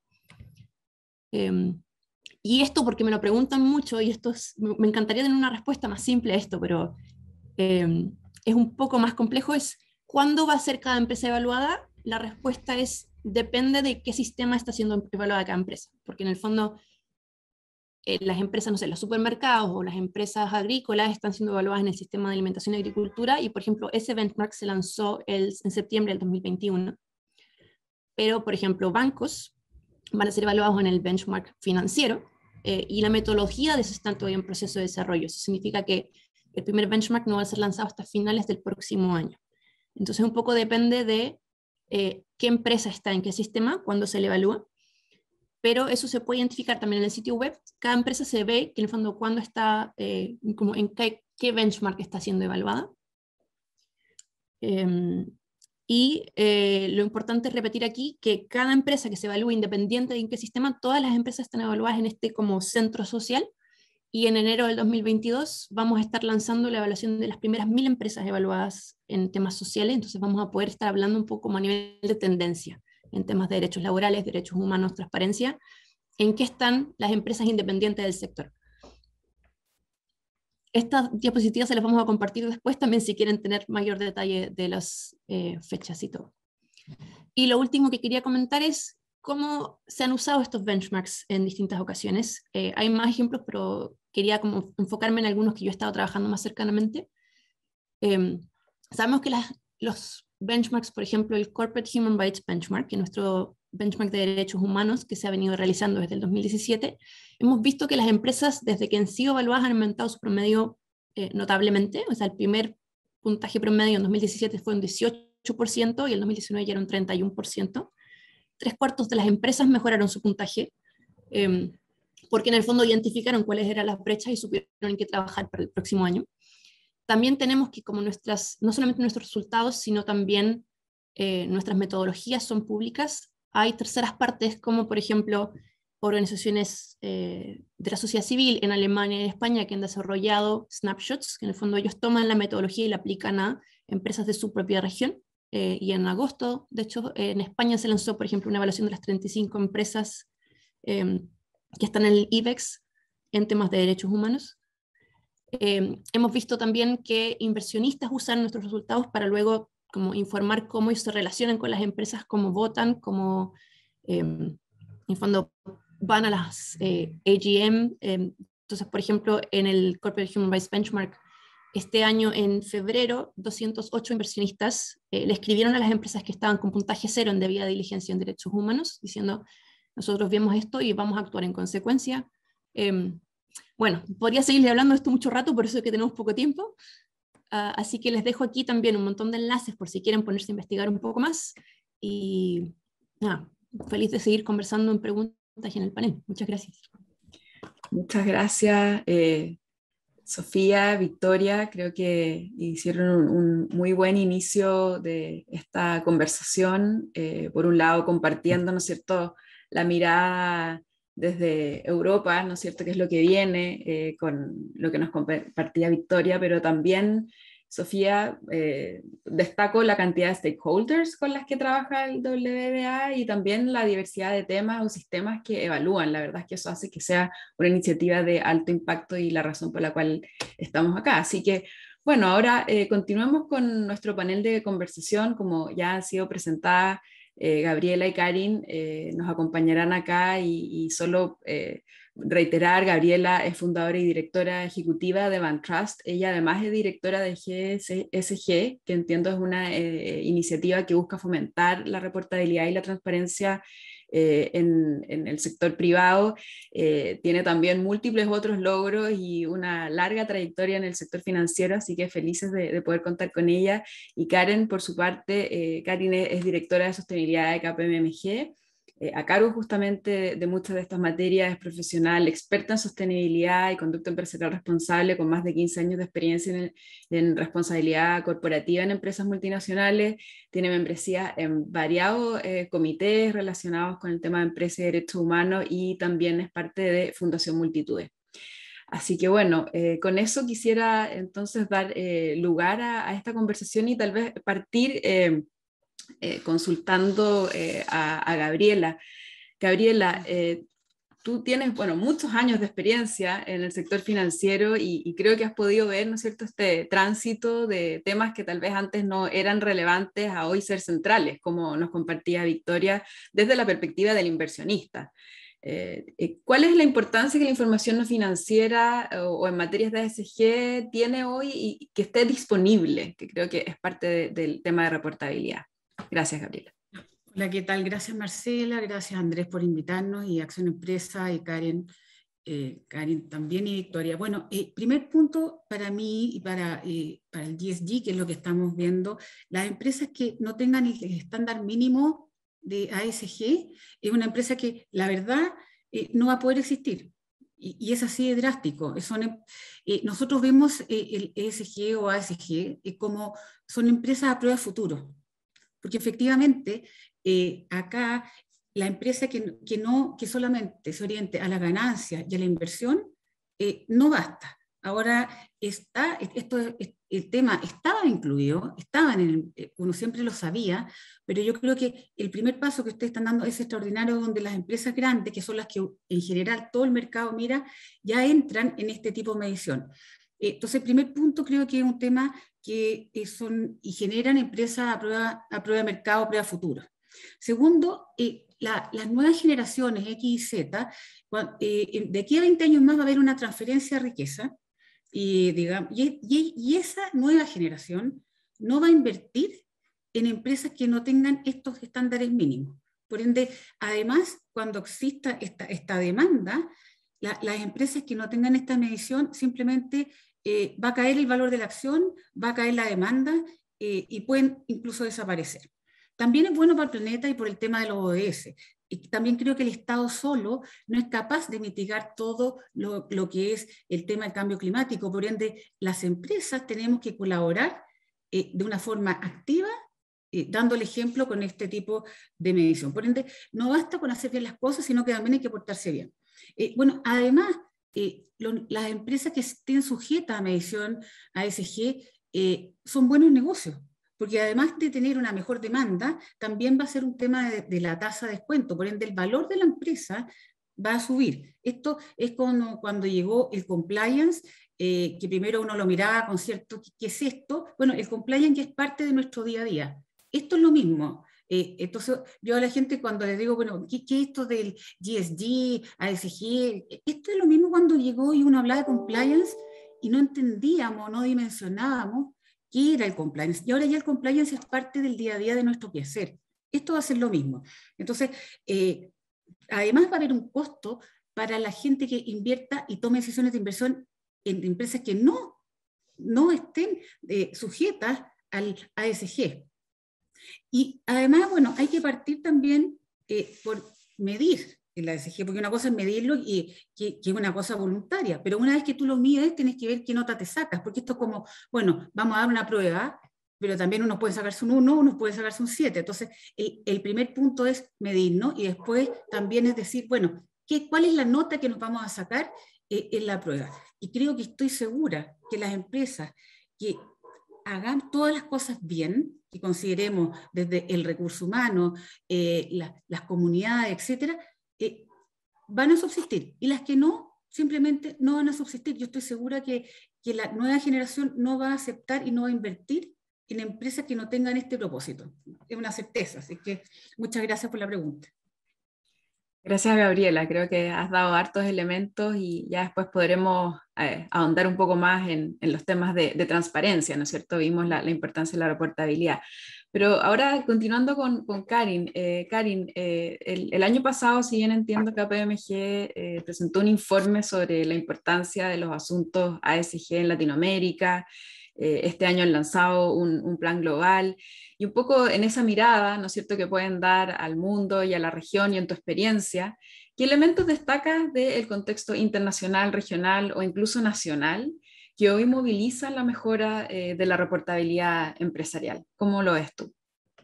Y esto, porque me lo preguntan mucho, y me encantaría tener una respuesta más simple a esto, pero es un poco más complejo, es ¿cuándo va a ser cada empresa evaluada? La respuesta es, depende de qué sistema está siendo evaluada cada empresa, porque en el fondo las empresas, no sé, los supermercados o las empresas agrícolas están siendo evaluadas en el sistema de alimentación y agricultura, y por ejemplo ese benchmark se lanzó en septiembre del 2021, pero por ejemplo bancos van a ser evaluados en el benchmark financiero, y la metodología de eso está todavía en proceso de desarrollo. Eso significa que el primer benchmark no va a ser lanzado hasta finales del próximo año. Entonces un poco depende de qué empresa está en qué sistema cuando se le evalúa, pero eso se puede identificar también en el sitio web. Cada empresa se ve que en el fondo cuándo está, como en qué benchmark está siendo evaluada. Lo importante es repetir aquí que cada empresa que se evalúa, independiente de en qué sistema, todas las empresas están evaluadas en este como centro social, y en enero del 2022 vamos a estar lanzando la evaluación de las primeras 1000 empresas evaluadas en temas sociales, entonces vamos a poder estar hablando un poco como a nivel de tendencia, en temas de derechos laborales, derechos humanos, transparencia, en qué están las empresas independientes del sector. Estas diapositivas se las vamos a compartir después también si quieren tener mayor detalle de las fechas y todo. Y lo último que quería comentar es cómo se han usado estos benchmarks en distintas ocasiones. Hay más ejemplos, pero quería como enfocarme en algunos que yo he estado trabajando más cercanamente. Sabemos que los benchmarks, por ejemplo, el Corporate Human Rights Benchmark, que es nuestro benchmark de derechos humanos que se ha venido realizando desde el 2017, hemos visto que las empresas, desde que han sido evaluadas, han aumentado su promedio notablemente. O sea, el primer puntaje promedio en 2017 fue un 18% y en 2019 ya era un 31%. 3/4 de las empresas mejoraron su puntaje, porque en el fondo identificaron cuáles eran las brechas y supieron en qué trabajar para el próximo año. También tenemos que como no solamente nuestros resultados, sino también nuestras metodologías son públicas. Hay terceras partes, como por ejemplo organizaciones de la sociedad civil en Alemania y en España que han desarrollado snapshots, que en el fondo ellos toman la metodología y la aplican a empresas de su propia región. Y en agosto, de hecho, en España se lanzó, por ejemplo, una evaluación de las 35 empresas que están en el IBEX en temas de derechos humanos. Hemos visto también que inversionistas usan nuestros resultados para luego como informar cómo ellos se relacionan con las empresas, cómo votan, cómo en fondo van a las AGM. Entonces, por ejemplo, en el Corporate Human Rights Benchmark, este año en febrero, 208 inversionistas le escribieron a las empresas que estaban con puntaje 0 en debida diligencia en derechos humanos, diciendo, nosotros vemos esto y vamos a actuar en consecuencia. Bueno, podría seguirle hablando de esto mucho rato, por eso es que tenemos poco tiempo. Así que les dejo aquí también un montón de enlaces por si quieren ponerse a investigar un poco más. Y nada, feliz de seguir conversando en preguntas y en el panel. Muchas gracias. Muchas gracias, Sofía, Victoria. Creo que hicieron un muy buen inicio de esta conversación. Por un lado, compartiendo, ¿no es cierto?, la mirada desde Europa, ¿no es cierto?, que es lo que viene con lo que nos compartía Victoria, pero también, Sofía, destaco la cantidad de stakeholders con las que trabaja el WBA y también la diversidad de temas o sistemas que evalúan. La verdad es que eso hace que sea una iniciativa de alto impacto y la razón por la cual estamos acá. Así que, bueno, ahora continuemos con nuestro panel de conversación. Como ya ha sido presentada, Gabriela y Karin nos acompañarán acá y solo reiterar, Gabriela es fundadora y directora ejecutiva de VanTrust. Ella además es directora de GSG, que entiendo es una iniciativa que busca fomentar la reportabilidad y la transparencia en el sector privado. Tiene también múltiples otros logros y una larga trayectoria en el sector financiero, así que felices de poder contar con ella. Y Karen, por su parte, Karen es directora de sostenibilidad de KPMG, a cargo justamente de muchas de estas materias, es profesional, experta en sostenibilidad y conducta empresarial responsable, con más de 15 años de experiencia en responsabilidad corporativa en empresas multinacionales. Tiene membresía en variados comités relacionados con el tema de empresas y derechos humanos y también es parte de Fundación Multitudes. Así que bueno, con eso quisiera entonces dar lugar a esta conversación y tal vez partir consultando a Gabriela. Gabriela, tú tienes, bueno, muchos años de experiencia en el sector financiero y creo que has podido ver, ¿no es cierto?, este tránsito de temas que tal vez antes no eran relevantes a hoy ser centrales, como nos compartía Victoria, desde la perspectiva del inversionista. ¿Cuál es la importancia que la información no financiera o en materias de ESG tiene hoy y que esté disponible, que creo que es parte del tema de reportabilidad? Gracias, Gabriela. Hola, ¿qué tal? Gracias, Marcela, gracias, Andrés, por invitarnos, y Acción Empresa, y Karen también, y Victoria. Bueno, primer punto para mí y para el ESG, que es lo que estamos viendo, las empresas que no tengan el estándar mínimo de ASG, es una empresa que, la verdad, no va a poder existir. Y es así de drástico. Nosotros vemos el ESG o ASG como son empresas a prueba de futuro. Porque efectivamente, acá la empresa que solamente se oriente a la ganancia y a la inversión no basta. Ahora, el tema estaba incluido, uno siempre lo sabía, pero yo creo que el primer paso que ustedes están dando es extraordinario, donde las empresas grandes, que son las que en general todo el mercado mira, ya entran en este tipo de medición. Entonces, el primer punto creo que es un tema que son y generan empresas a prueba de mercado, a prueba futuro. Segundo, las nuevas generaciones X y Z, de aquí a 20 años más va a haber una transferencia de riqueza, y esa nueva generación no va a invertir en empresas que no tengan estos estándares mínimos. Por ende, además, cuando exista esta demanda, las empresas que no tengan esta medición simplemente va a caer el valor de la acción, va a caer la demanda y pueden incluso desaparecer. También es bueno para el planeta y por el tema de los ODS. Y también creo que el Estado solo no es capaz de mitigar todo lo que es el tema del cambio climático. Por ende, las empresas tenemos que colaborar de una forma activa, dando el ejemplo con este tipo de medición. Por ende, no basta con hacer bien las cosas, sino que también hay que portarse bien. Bueno, además, las empresas que estén sujetas a medición ASG son buenos negocios, porque además de tener una mejor demanda, también va a ser un tema de la tasa de descuento, por ende el valor de la empresa va a subir. Esto es como cuando llegó el compliance, que primero uno lo miraba con cierto, ¿qué es esto? Bueno, el compliance ya es parte de nuestro día a día. Esto es lo mismo. Entonces, yo a la gente cuando les digo, bueno, ¿qué es esto del GSG, ASG? Esto es lo mismo cuando llegó y uno hablaba de compliance y no entendíamos, no dimensionábamos qué era el compliance. Y ahora ya el compliance es parte del día a día de nuestro quehacer. Esto va a ser lo mismo. Entonces, además va a haber un costo para la gente que invierta y tome decisiones de inversión en empresas que no estén sujetas al ASG. Y además, bueno, hay que partir también por medir el ASG, porque una cosa es medirlo y que es una cosa voluntaria, pero una vez que tú lo mides, tienes que ver qué nota te sacas, porque esto es como, bueno, vamos a dar una prueba, pero también uno puede sacarse un 1, uno puede sacarse un 7. Entonces, el primer punto es medir, ¿no? Y después también es decir, bueno, ¿cuál es la nota que nos vamos a sacar en la prueba? Y creo que estoy segura que las empresas que hagan todas las cosas bien, que consideremos desde el recurso humano, las comunidades, etcétera, van a subsistir. Y las que no, simplemente no van a subsistir. Yo estoy segura que la nueva generación no va a aceptar y no va a invertir en empresas que no tengan este propósito. Es una certeza. Así que muchas gracias por la pregunta. Gracias, Gabriela. Creo que has dado hartos elementos y ya después podremos ahondar un poco más en los temas de transparencia, ¿no es cierto? Vimos la importancia de la reportabilidad. Pero ahora, continuando con Karin. Karin, el año pasado, si bien entiendo que KPMG presentó un informe sobre la importancia de los asuntos ASG en Latinoamérica. Este año han lanzado un plan global y un poco en esa mirada, ¿no es cierto?, que pueden dar al mundo y a la región y en tu experiencia, ¿qué elementos destacas del contexto internacional, regional o incluso nacional que hoy movilizan la mejora de la reportabilidad empresarial? ¿Cómo lo ves tú?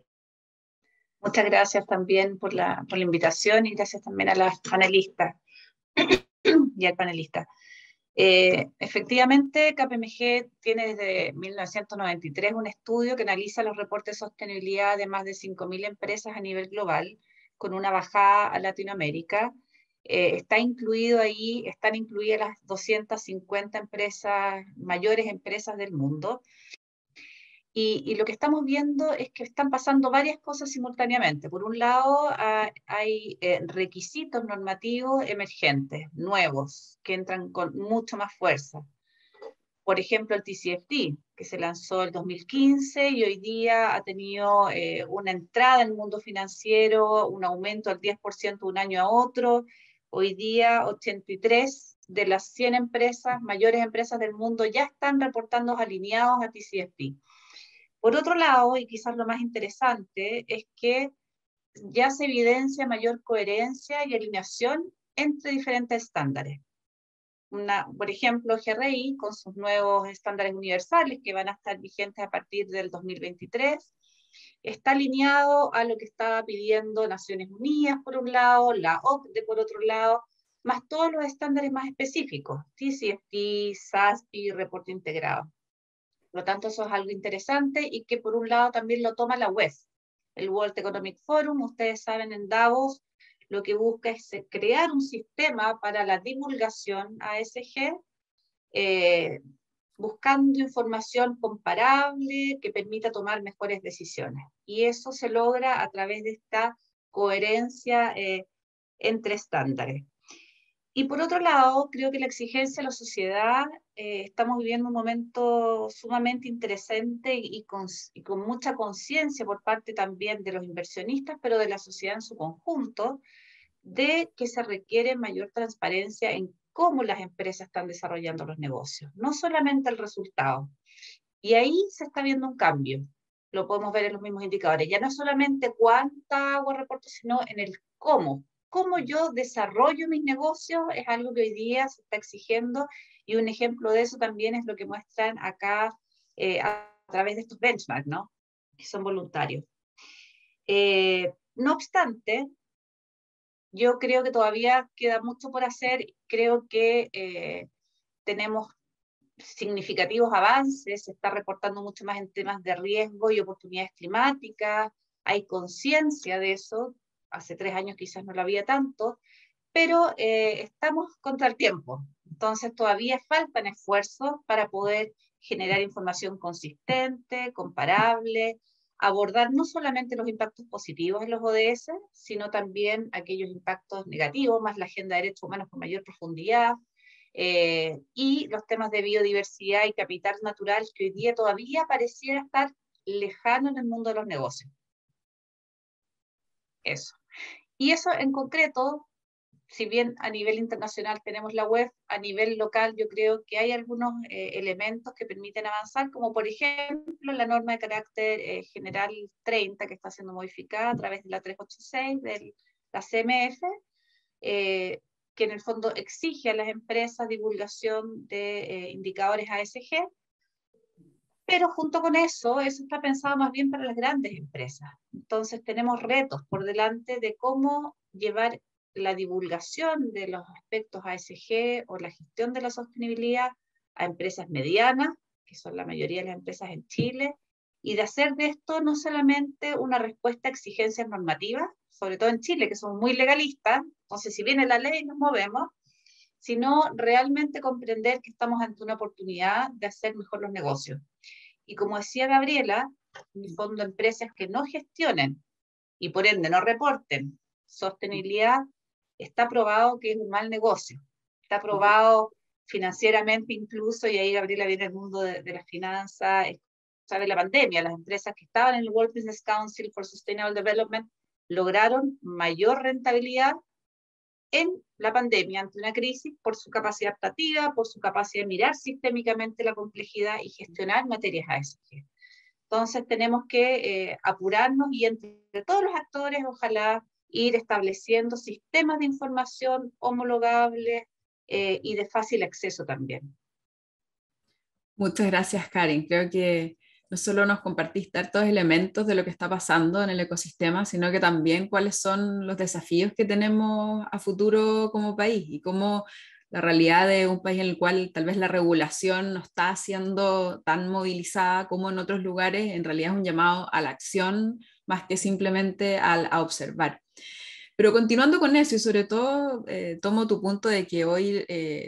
Muchas gracias también por la invitación y gracias también a las panelistas y al panelista. Efectivamente, KPMG tiene desde 1993 un estudio que analiza los reportes de sostenibilidad de más de 5.000 empresas a nivel global, con una bajada a Latinoamérica. Están incluidas las 250 mayores empresas del mundo. Y lo que estamos viendo es que están pasando varias cosas simultáneamente. Por un lado, hay requisitos normativos emergentes, nuevos, que entran con mucho más fuerza. Por ejemplo, el TCFD, que se lanzó en 2015 y hoy día ha tenido una entrada en el mundo financiero, un aumento del 10% de un año a otro. Hoy día, 83 de las 100 mayores empresas del mundo ya están reportando alineados a TCFD. Por otro lado, y quizás lo más interesante, es que ya se evidencia mayor coherencia y alineación entre diferentes estándares. Por ejemplo, GRI, con sus nuevos estándares universales que van a estar vigentes a partir del 2023, está alineado a lo que estaba pidiendo Naciones Unidas, por un lado, la OCDE, por otro lado, más todos los estándares más específicos, TCFD, SASB, reporte integrado. Por lo tanto, eso es algo interesante y que por un lado también lo toma la WEF, el World Economic Forum. Ustedes saben, en Davos lo que busca es crear un sistema para la divulgación ASG, buscando información comparable que permita tomar mejores decisiones. Y eso se logra a través de esta coherencia entre estándares. Y por otro lado, creo que la exigencia de la sociedad, estamos viviendo un momento sumamente interesante y con mucha conciencia por parte también de los inversionistas, pero de la sociedad en su conjunto, de que se requiere mayor transparencia en cómo las empresas están desarrollando los negocios, no solamente el resultado. Y ahí se está viendo un cambio, lo podemos ver en los mismos indicadores. Ya no es solamente cuánta agua reporto, sino en el cómo. Cómo yo desarrollo mis negocios es algo que hoy día se está exigiendo, y un ejemplo de eso también es lo que muestran acá a través de estos benchmarks, ¿no? Que son voluntarios. No obstante, yo creo que todavía queda mucho por hacer. Creo que tenemos significativos avances, se está reportando mucho más en temas de riesgo y oportunidades climáticas, hay conciencia de eso. Hace 3 años quizás no lo había tanto, pero estamos contra el tiempo. Entonces todavía faltan esfuerzos para poder generar información consistente, comparable, abordar no solamente los impactos positivos en los ODS, sino también aquellos impactos negativos, más la agenda de derechos humanos con mayor profundidad, y los temas de biodiversidad y capital natural, que hoy día todavía pareciera estar lejano en el mundo de los negocios. Eso. Y eso en concreto, si bien a nivel internacional tenemos la web, a nivel local yo creo que hay algunos elementos que permiten avanzar, como por ejemplo la norma de carácter general 30, que está siendo modificada a través de la 386 de la CMF, que en el fondo exige a las empresas divulgación de indicadores ASG, pero junto con eso está pensado más bien para las grandes empresas. Entonces tenemos retos por delante de cómo llevar la divulgación de los aspectos ASG o la gestión de la sostenibilidad a empresas medianas, que son la mayoría de las empresas en Chile, y de hacer de esto no solamente una respuesta a exigencias normativas, sobre todo en Chile, que somos muy legalistas, entonces si viene la ley nos movemos, sino realmente comprender que estamos ante una oportunidad de hacer mejor los negocios. Y como decía Gabriela, en el fondo empresas que no gestionen y por ende no reporten sostenibilidad, está probado que es un mal negocio. Está probado financieramente incluso, y ahí Gabriela viene el mundo de las finanzas, sabe la pandemia, las empresas que estaban en el World Business Council for Sustainable Development lograron mayor rentabilidad en la pandemia, ante una crisis, por su capacidad adaptativa, por su capacidad de mirar sistémicamente la complejidad y gestionar materias ASG. Entonces tenemos que apurarnos y entre todos los actores, ojalá, ir estableciendo sistemas de información homologables y de fácil acceso también. Muchas gracias, Karen. Creo que no solo nos compartiste hartos elementos de lo que está pasando en el ecosistema, sino que también cuáles son los desafíos que tenemos a futuro como país y cómo la realidad de un país en el cual tal vez la regulación no está siendo tan movilizada como en otros lugares, en realidad es un llamado a la acción más que simplemente a observar. Pero continuando con eso, y sobre todo tomo tu punto de que hoy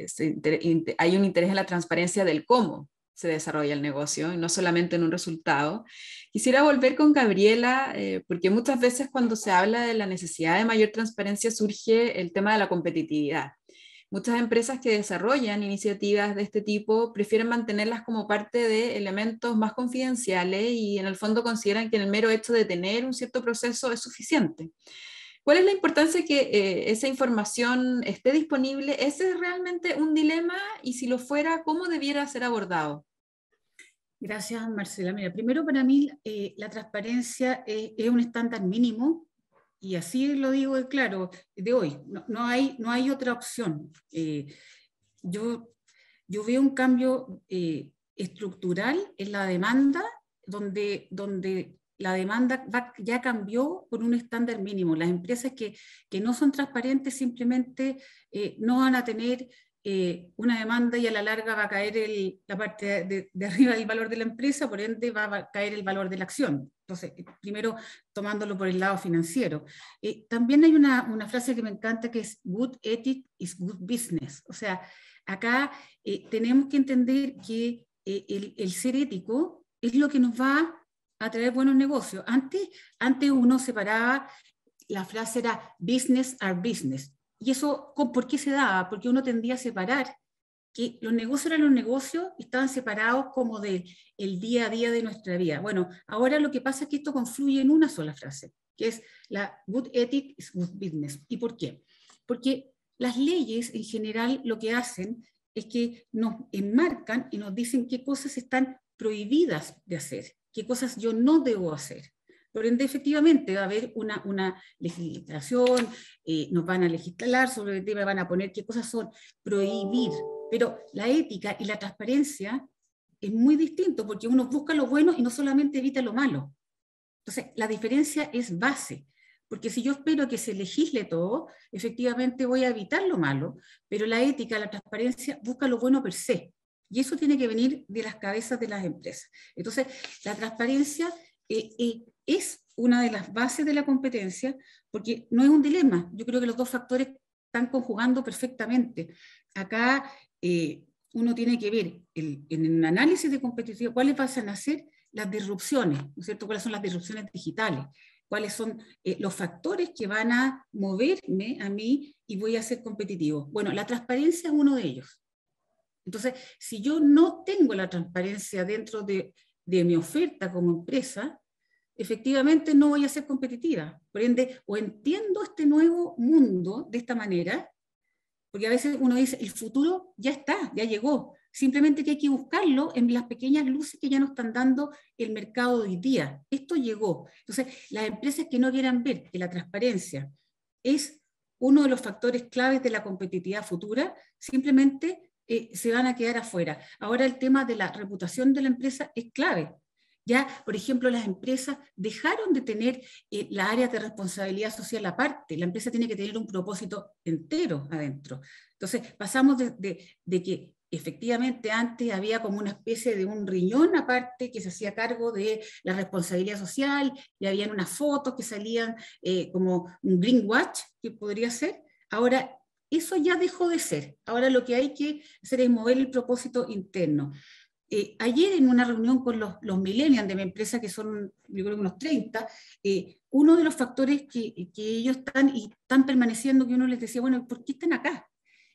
hay un interés en la transparencia del cómo se desarrolla el negocio, y no solamente en un resultado. Quisiera volver con Gabriela, porque muchas veces cuando se habla de la necesidad de mayor transparencia surge el tema de la competitividad. Muchas empresas que desarrollan iniciativas de este tipo prefieren mantenerlas como parte de elementos más confidenciales y en el fondo consideran que el mero hecho de tener un cierto proceso es suficiente. ¿Cuál es la importancia de que esa información esté disponible? ¿Ese es realmente un dilema? Y si lo fuera, ¿cómo debiera ser abordado? Gracias, Marcela. Mira, primero para mí la transparencia es un estándar mínimo, y así lo digo claro, de hoy. No hay otra opción. Yo veo un cambio estructural en la demanda, donde la demanda ya cambió por un estándar mínimo. Las empresas que no son transparentes simplemente no van a tener una demanda y a la larga va a caer la parte de arriba del valor de la empresa, por ende va a caer el valor de la acción. Entonces, primero tomándolo por el lado financiero. También hay una frase que me encanta que es good ethics is good business. O sea, acá tenemos que entender que el ser ético es lo que nos va a traer buenos negocios. Antes uno separaba, la frase era business are business. Y eso, ¿por qué se daba? Porque uno tendía a separar que los negocios eran los negocios, estaban separados como del día a día de nuestra vida. Bueno, ahora lo que pasa es que esto confluye en una sola frase, que es la good ethic is good business. ¿Y por qué? Porque las leyes en general lo que hacen es que nos enmarcan y nos dicen qué cosas están prohibidas de hacer, qué cosas yo no debo hacer. Por ende, efectivamente, va a haber una legislación, nos van a legislar sobre el tema, van a poner qué cosas son prohibir. Pero la ética y la transparencia es muy distinto, porque uno busca lo bueno y no solamente evita lo malo. Entonces, la diferencia es base, porque si yo espero que se legisle todo, efectivamente voy a evitar lo malo, pero la ética, la transparencia, busca lo bueno per se. Y eso tiene que venir de las cabezas de las empresas. Entonces, la transparencia es una de las bases de la competencia, porque no es un dilema. Yo creo que los dos factores están conjugando perfectamente. Acá uno tiene que ver en el análisis de competitividad cuáles pasan a ser las disrupciones, ¿no es cierto? ¿Cuáles son las disrupciones digitales? ¿Cuáles son los factores que van a moverme a mí y voy a ser competitivo? Bueno, la transparencia es uno de ellos. Entonces, si yo no tengo la transparencia dentro de mi oferta como empresa, efectivamente no voy a ser competitiva. Por ende, o entiendo este nuevo mundo de esta manera, porque a veces uno dice, el futuro ya está, ya llegó. Simplemente que hay que buscarlo en las pequeñas luces que ya nos están dando el mercado de hoy día. Esto llegó. Entonces, las empresas que no quieran ver que la transparencia es uno de los factores claves de la competitividad futura, simplemente se van a quedar afuera. Ahora el tema de la reputación de la empresa es clave. Ya, por ejemplo, las empresas dejaron de tener la área de responsabilidad social aparte. La empresa tiene que tener un propósito entero adentro. Entonces, pasamos de que efectivamente antes había como una especie de un riñón aparte que se hacía cargo de la responsabilidad social y habían unas fotos que salían como un greenwash, que podría ser. Ahora, eso ya dejó de ser. Ahora lo que hay que hacer es mover el propósito interno. Ayer en una reunión con los millennials de mi empresa, que son yo creo unos 30, uno de los factores que ellos están permaneciendo, que uno les decía, bueno, ¿por qué están acá?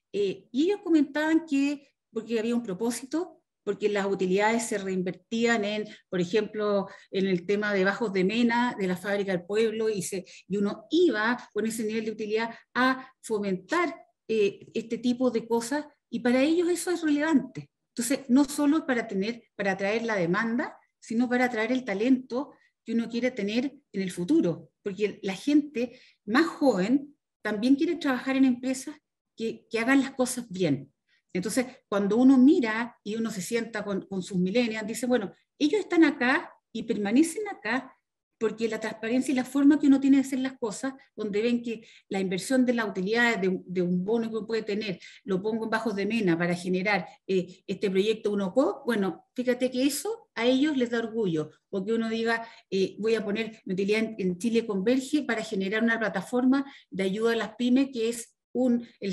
Y ellos comentaban que porque había un propósito, porque las utilidades se reinvertían por ejemplo, en el tema de bajos de mena, de la fábrica del pueblo, y uno iba con ese nivel de utilidad a fomentar este tipo de cosas, y para ellos eso es relevante. Entonces, no solo para atraer la demanda, sino para atraer el talento que uno quiere tener en el futuro, porque la gente más joven también quiere trabajar en empresas que hagan las cosas bien. Entonces, cuando uno mira y uno se sienta con sus millennials, dice, bueno, ellos están acá y permanecen acá porque la transparencia y la forma que uno tiene de hacer las cosas, donde ven que la inversión de las utilidades de un bono que uno puede tener, lo pongo en bajos de mena para generar este proyecto UNOCO, bueno, fíjate que eso a ellos les da orgullo, o que uno diga, voy a poner mi utilidad en Chile Converge para generar una plataforma de ayuda a las pymes, que es el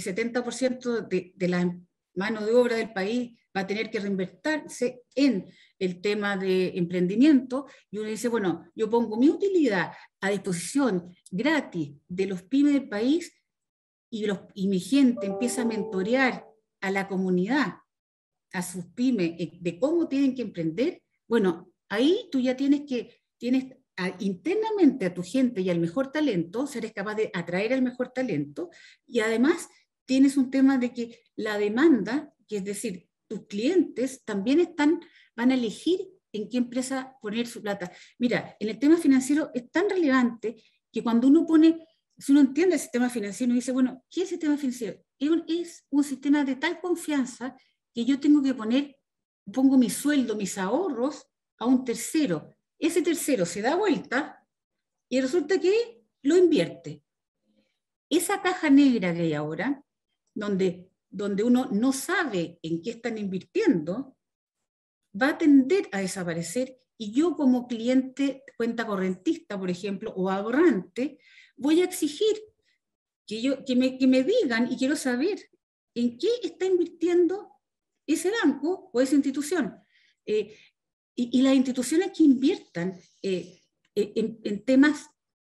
70% de la mano de obra del país va a tener que reinvertirse en el tema de emprendimiento, y uno dice, bueno, yo pongo mi utilidad a disposición gratis de los pymes del país, y mi gente empieza a mentorear a la comunidad, a sus pymes, de cómo tienen que emprender. Bueno, ahí tú ya tienes internamente a tu gente y al mejor talento, eres capaz de atraer al mejor talento, y además tienes un tema de que la demanda, que es decir, tus clientes también van a elegir en qué empresa poner su plata. Mira, en el tema financiero es tan relevante que cuando si uno entiende el sistema financiero, uno dice, bueno, ¿qué es el sistema financiero? Es un sistema de tal confianza que yo tengo que pongo mi sueldo, mis ahorros a un tercero. ese tercero se da vuelta y resulta que lo invierte. Esa caja negra que hay ahora, donde uno no sabe en qué están invirtiendo, va a tender a desaparecer, y yo como cliente, cuenta correntista, por ejemplo, o ahorrante, voy a exigir que me digan, y quiero saber en qué está invirtiendo ese banco o esa institución. Y las instituciones que inviertan en temas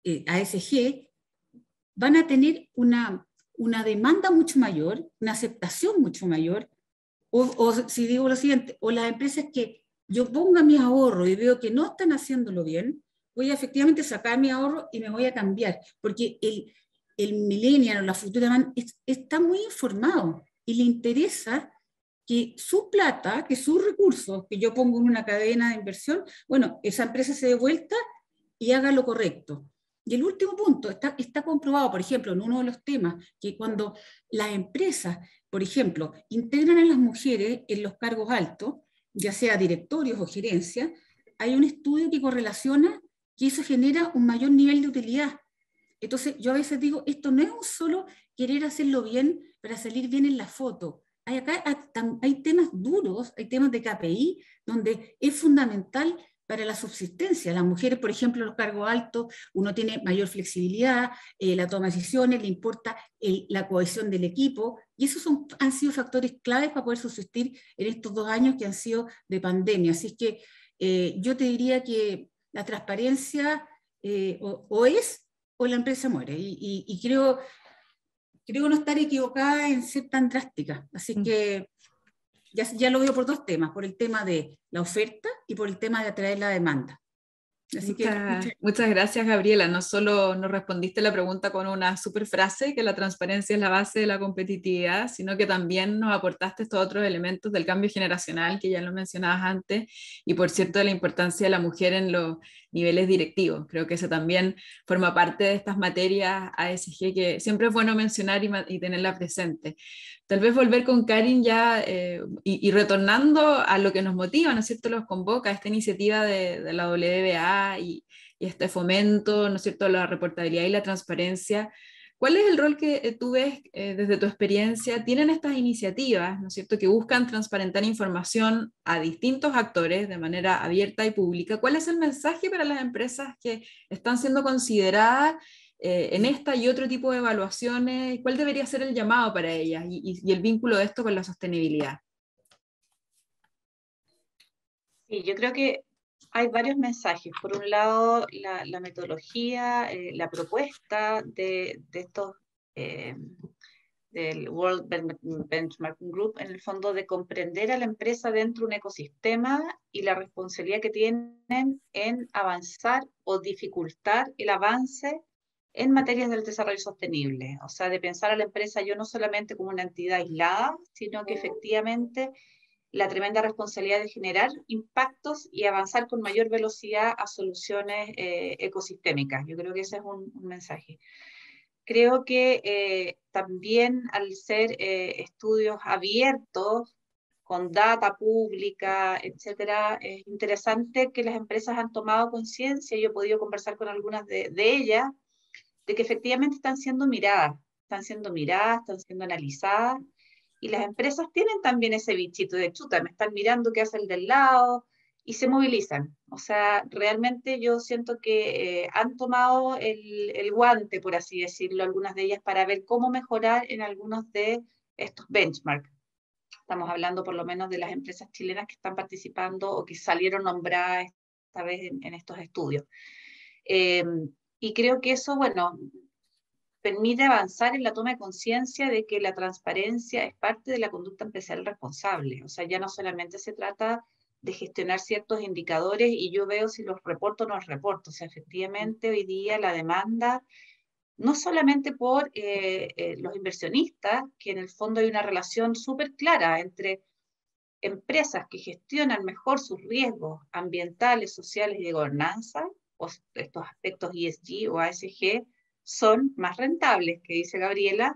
ASG van a tener una demanda mucho mayor, una aceptación mucho mayor, o si digo lo siguiente, o las empresas que yo ponga mi ahorro y veo que no están haciéndolo bien, voy a efectivamente sacar mi ahorro y me voy a cambiar, porque el millennial o la futura man está muy informado y le interesa que su plata, que sus recursos que yo pongo en una cadena de inversión, bueno, esa empresa se dé vuelta y haga lo correcto. Y el último punto, está comprobado, por ejemplo, en uno de los temas, que cuando las empresas, por ejemplo, integran a las mujeres en los cargos altos, ya sea directorios o gerencia, hay un estudio que correlaciona que eso genera un mayor nivel de utilidad. Entonces, yo a veces digo, esto no es un solo querer hacerlo bien para salir bien en la foto. Hay temas duros, hay temas de KPI, donde es fundamental para la subsistencia. Las mujeres, por ejemplo, en los cargos altos, uno tiene mayor flexibilidad, la toma de decisiones, le importa la cohesión del equipo, y esos han sido factores claves para poder subsistir en estos 2 años que han sido de pandemia. Así que yo te diría que la transparencia o es o la empresa muere, y creo no estar equivocada en ser tan drástica. Así que ya lo veo por 2 temas, por el tema de la oferta y por el tema de atraer la demanda. Así muchas gracias, Gabriela. No solo nos respondiste la pregunta con una super frase, que la transparencia es la base de la competitividad, sino que también nos aportaste estos otros elementos del cambio generacional, que ya lo mencionabas antes, y por cierto, de la importancia de la mujer en los niveles directivos. Creo que eso también forma parte de estas materias ASG que siempre es bueno mencionar y tenerla presente. Tal vez volver con Karin ya y retornando a lo que nos motiva, ¿no es cierto?, los convoca, esta iniciativa de la WBA y este fomento, ¿no es cierto?, la reportabilidad y la transparencia. ¿Cuál es el rol que tú ves desde tu experiencia? ¿Tienen estas iniciativas, ¿no es cierto?, que buscan transparentar información a distintos actores de manera abierta y pública? ¿Cuál es el mensaje para las empresas que están siendo consideradas en esta y otro tipo de evaluaciones? ¿Cuál debería ser el llamado para ellas y el vínculo de esto con la sostenibilidad? Sí, yo creo que hay varios mensajes. Por un lado, la metodología, la propuesta de estos, del World Benchmarking Group, en el fondo de comprender a la empresa dentro de un ecosistema y la responsabilidad que tienen en avanzar o dificultar el avance en materias del desarrollo sostenible. O sea, de pensar a la empresa yo no solamente como una entidad aislada, sino que efectivamente la tremenda responsabilidad de generar impactos y avanzar con mayor velocidad a soluciones ecosistémicas. Yo creo que ese es un mensaje. Creo que también al ser estudios abiertos, con data pública, etcétera, es interesante que las empresas han tomado conciencia, yo he podido conversar con algunas de ellas, de que efectivamente están siendo miradas, están siendo analizadas, y las empresas tienen también ese bichito de chuta, me están mirando qué hace el del lado, y se movilizan. O sea, realmente yo siento que han tomado el guante, por así decirlo, algunas de ellas, para ver cómo mejorar en algunos de estos benchmarks. Estamos hablando por lo menos de las empresas chilenas que están participando o que salieron nombradas esta vez en estos estudios. Y creo que eso, bueno, permite avanzar en la toma de conciencia de que la transparencia es parte de la conducta empresarial responsable. O sea, ya no solamente se trata de gestionar ciertos indicadores y yo veo si los reporto o no los reporto. O sea, efectivamente hoy día la demanda, no solamente por los inversionistas, que en el fondo hay una relación súper clara entre empresas que gestionan mejor sus riesgos ambientales, sociales y de gobernanza, o estos aspectos ESG o ASG, son más rentables, que dice Gabriela,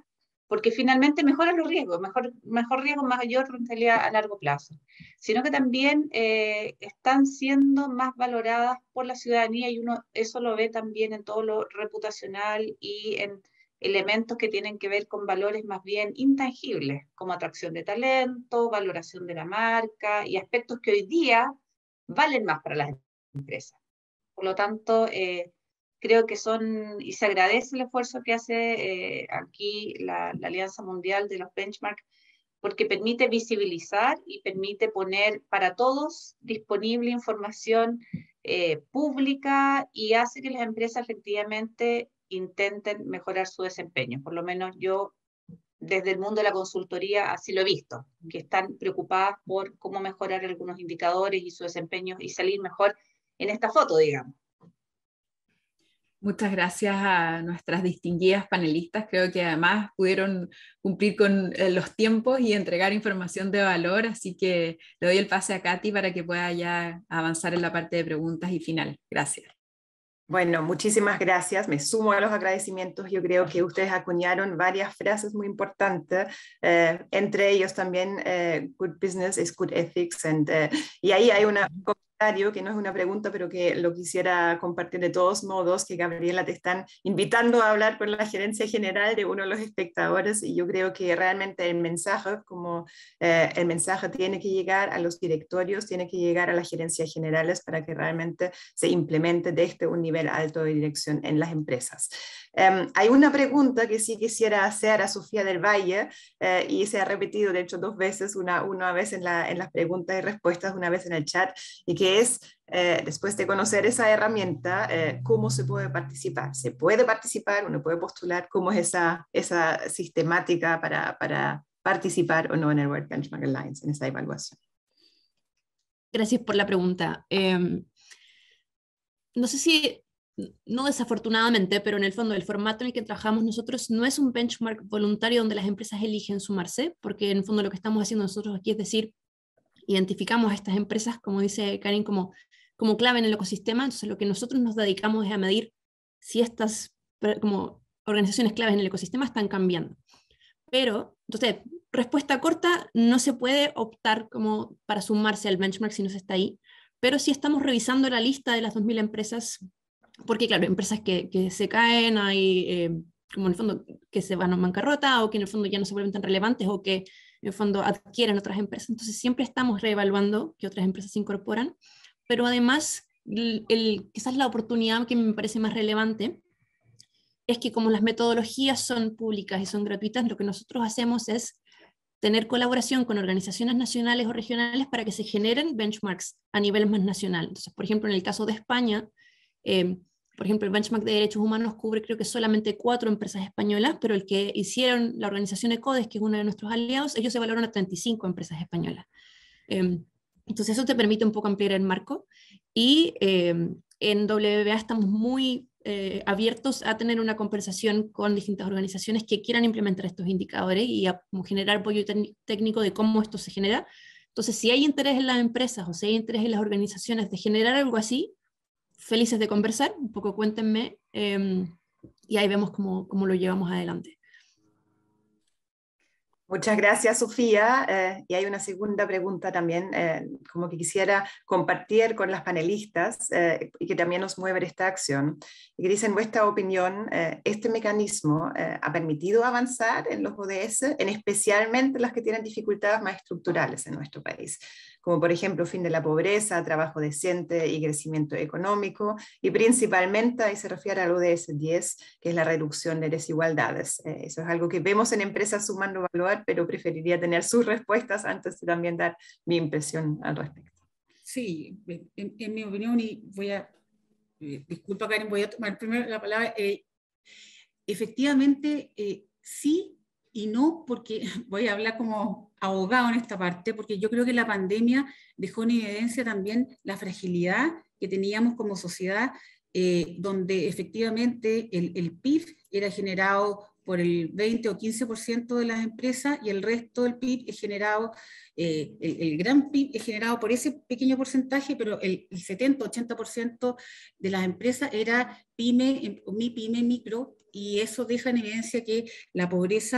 porque finalmente mejoran los riesgos, mejor riesgo, mayor rentabilidad a largo plazo, sino que también están siendo más valoradas por la ciudadanía, y uno eso lo ve también en todo lo reputacional y en elementos que tienen que ver con valores más bien intangibles, como atracción de talento, valoración de la marca y aspectos que hoy día valen más para las empresas. Por lo tanto, creo que y se agradece el esfuerzo que hace aquí la Alianza Mundial de los Benchmarks, porque permite visibilizar y permite poner para todos disponible información pública, y hace que las empresas efectivamente intenten mejorar su desempeño. Por lo menos yo, desde el mundo de la consultoría, así lo he visto, que están preocupadas por cómo mejorar algunos indicadores y su desempeño y salir mejor en esta foto, digamos. Muchas gracias a nuestras distinguidas panelistas. Creo que además pudieron cumplir con los tiempos y entregar información de valor, así que le doy el pase a Katy para que pueda ya avanzar en la parte de preguntas y final. Gracias. Bueno, muchísimas gracias. Me sumo a los agradecimientos. Yo creo que ustedes acuñaron varias frases muy importantes, entre ellos también good business is good ethics. Y ahí hay una que no es una pregunta, pero que lo quisiera compartir de todos modos, que Gabriela te están invitando a hablar con la gerencia general de uno de los espectadores, y yo creo que realmente el mensaje tiene que llegar a los directorios, tiene que llegar a las gerencias generales para que realmente se implemente desde un nivel alto de dirección en las empresas. Hay una pregunta que sí quisiera hacer a Sofía del Valle, y se ha repetido de hecho 2 veces, una vez en las preguntas y respuestas, una vez en el chat, y que es, después de conocer esa herramienta, ¿cómo se puede participar? ¿Se puede participar? ¿Uno puede postular? ¿Cómo es esa sistemática para participar o no en el World Benchmark Alliance, en esa evaluación? Gracias por la pregunta. No sé si, no desafortunadamente, pero en el fondo el formato en el que trabajamos nosotros no es un benchmark voluntario donde las empresas eligen sumarse, porque en el fondo lo que estamos haciendo nosotros aquí es decir, identificamos a estas empresas, como dice Karin, como clave en el ecosistema. Entonces lo que nosotros nos dedicamos es a medir si estas como organizaciones claves en el ecosistema están cambiando. Pero, entonces, respuesta corta, no se puede optar como para sumarse al benchmark si no se está ahí, pero sí estamos revisando la lista de las 2.000 empresas, porque claro, empresas que se caen, hay como en el fondo que se van a bancarrota, o que en el fondo ya no se vuelven tan relevantes, o que en el fondo adquieren otras empresas. Entonces siempre estamos reevaluando que otras empresas se incorporan, pero además quizás la oportunidad que me parece más relevante es que como las metodologías son públicas y son gratuitas, lo que nosotros hacemos es tener colaboración con organizaciones nacionales o regionales para que se generen benchmarks a nivel más nacional. Entonces, por ejemplo, en el caso de España, por ejemplo, el benchmark de derechos humanos cubre creo que solamente 4 empresas españolas, pero el que hicieron la organización ECODES, que es uno de nuestros aliados, ellos evaluaron a 35 empresas españolas. Entonces eso te permite un poco ampliar el marco, y en WBA estamos muy abiertos a tener una conversación con distintas organizaciones que quieran implementar estos indicadores y a generar apoyo técnico de cómo esto se genera. Entonces, si hay interés en las empresas o si hay interés en las organizaciones de generar algo así, felices de conversar, un poco cuéntenme, y ahí vemos cómo lo llevamos adelante. Muchas gracias, Sofía. Y hay una segunda pregunta también, como que quisiera compartir con las panelistas, y que también nos mueve esta acción. Y que dice, en vuestra opinión, ¿este mecanismo ha permitido avanzar en los ODS, en especialmente las que tienen dificultades más estructurales en nuestro país? Como por ejemplo fin de la pobreza, trabajo decente y crecimiento económico, y principalmente ahí se refiere al ODS 10, que es la reducción de desigualdades. Eso es algo que vemos en Empresas Sumando Valor, pero preferiría tener sus respuestas antes de también dar mi impresión al respecto. Sí, en mi opinión, y voy a, disculpa Karen, voy a tomar primero la palabra, efectivamente sí y no, porque voy a hablar como abogado en esta parte, porque yo creo que la pandemia dejó en evidencia también la fragilidad que teníamos como sociedad, donde efectivamente el PIB era generado por el 20 o 15% de las empresas, y el resto del PIB es generado, el gran PIB es generado por ese pequeño porcentaje, pero el 70-80% de las empresas era pyme, micro, y eso deja en evidencia que la pobreza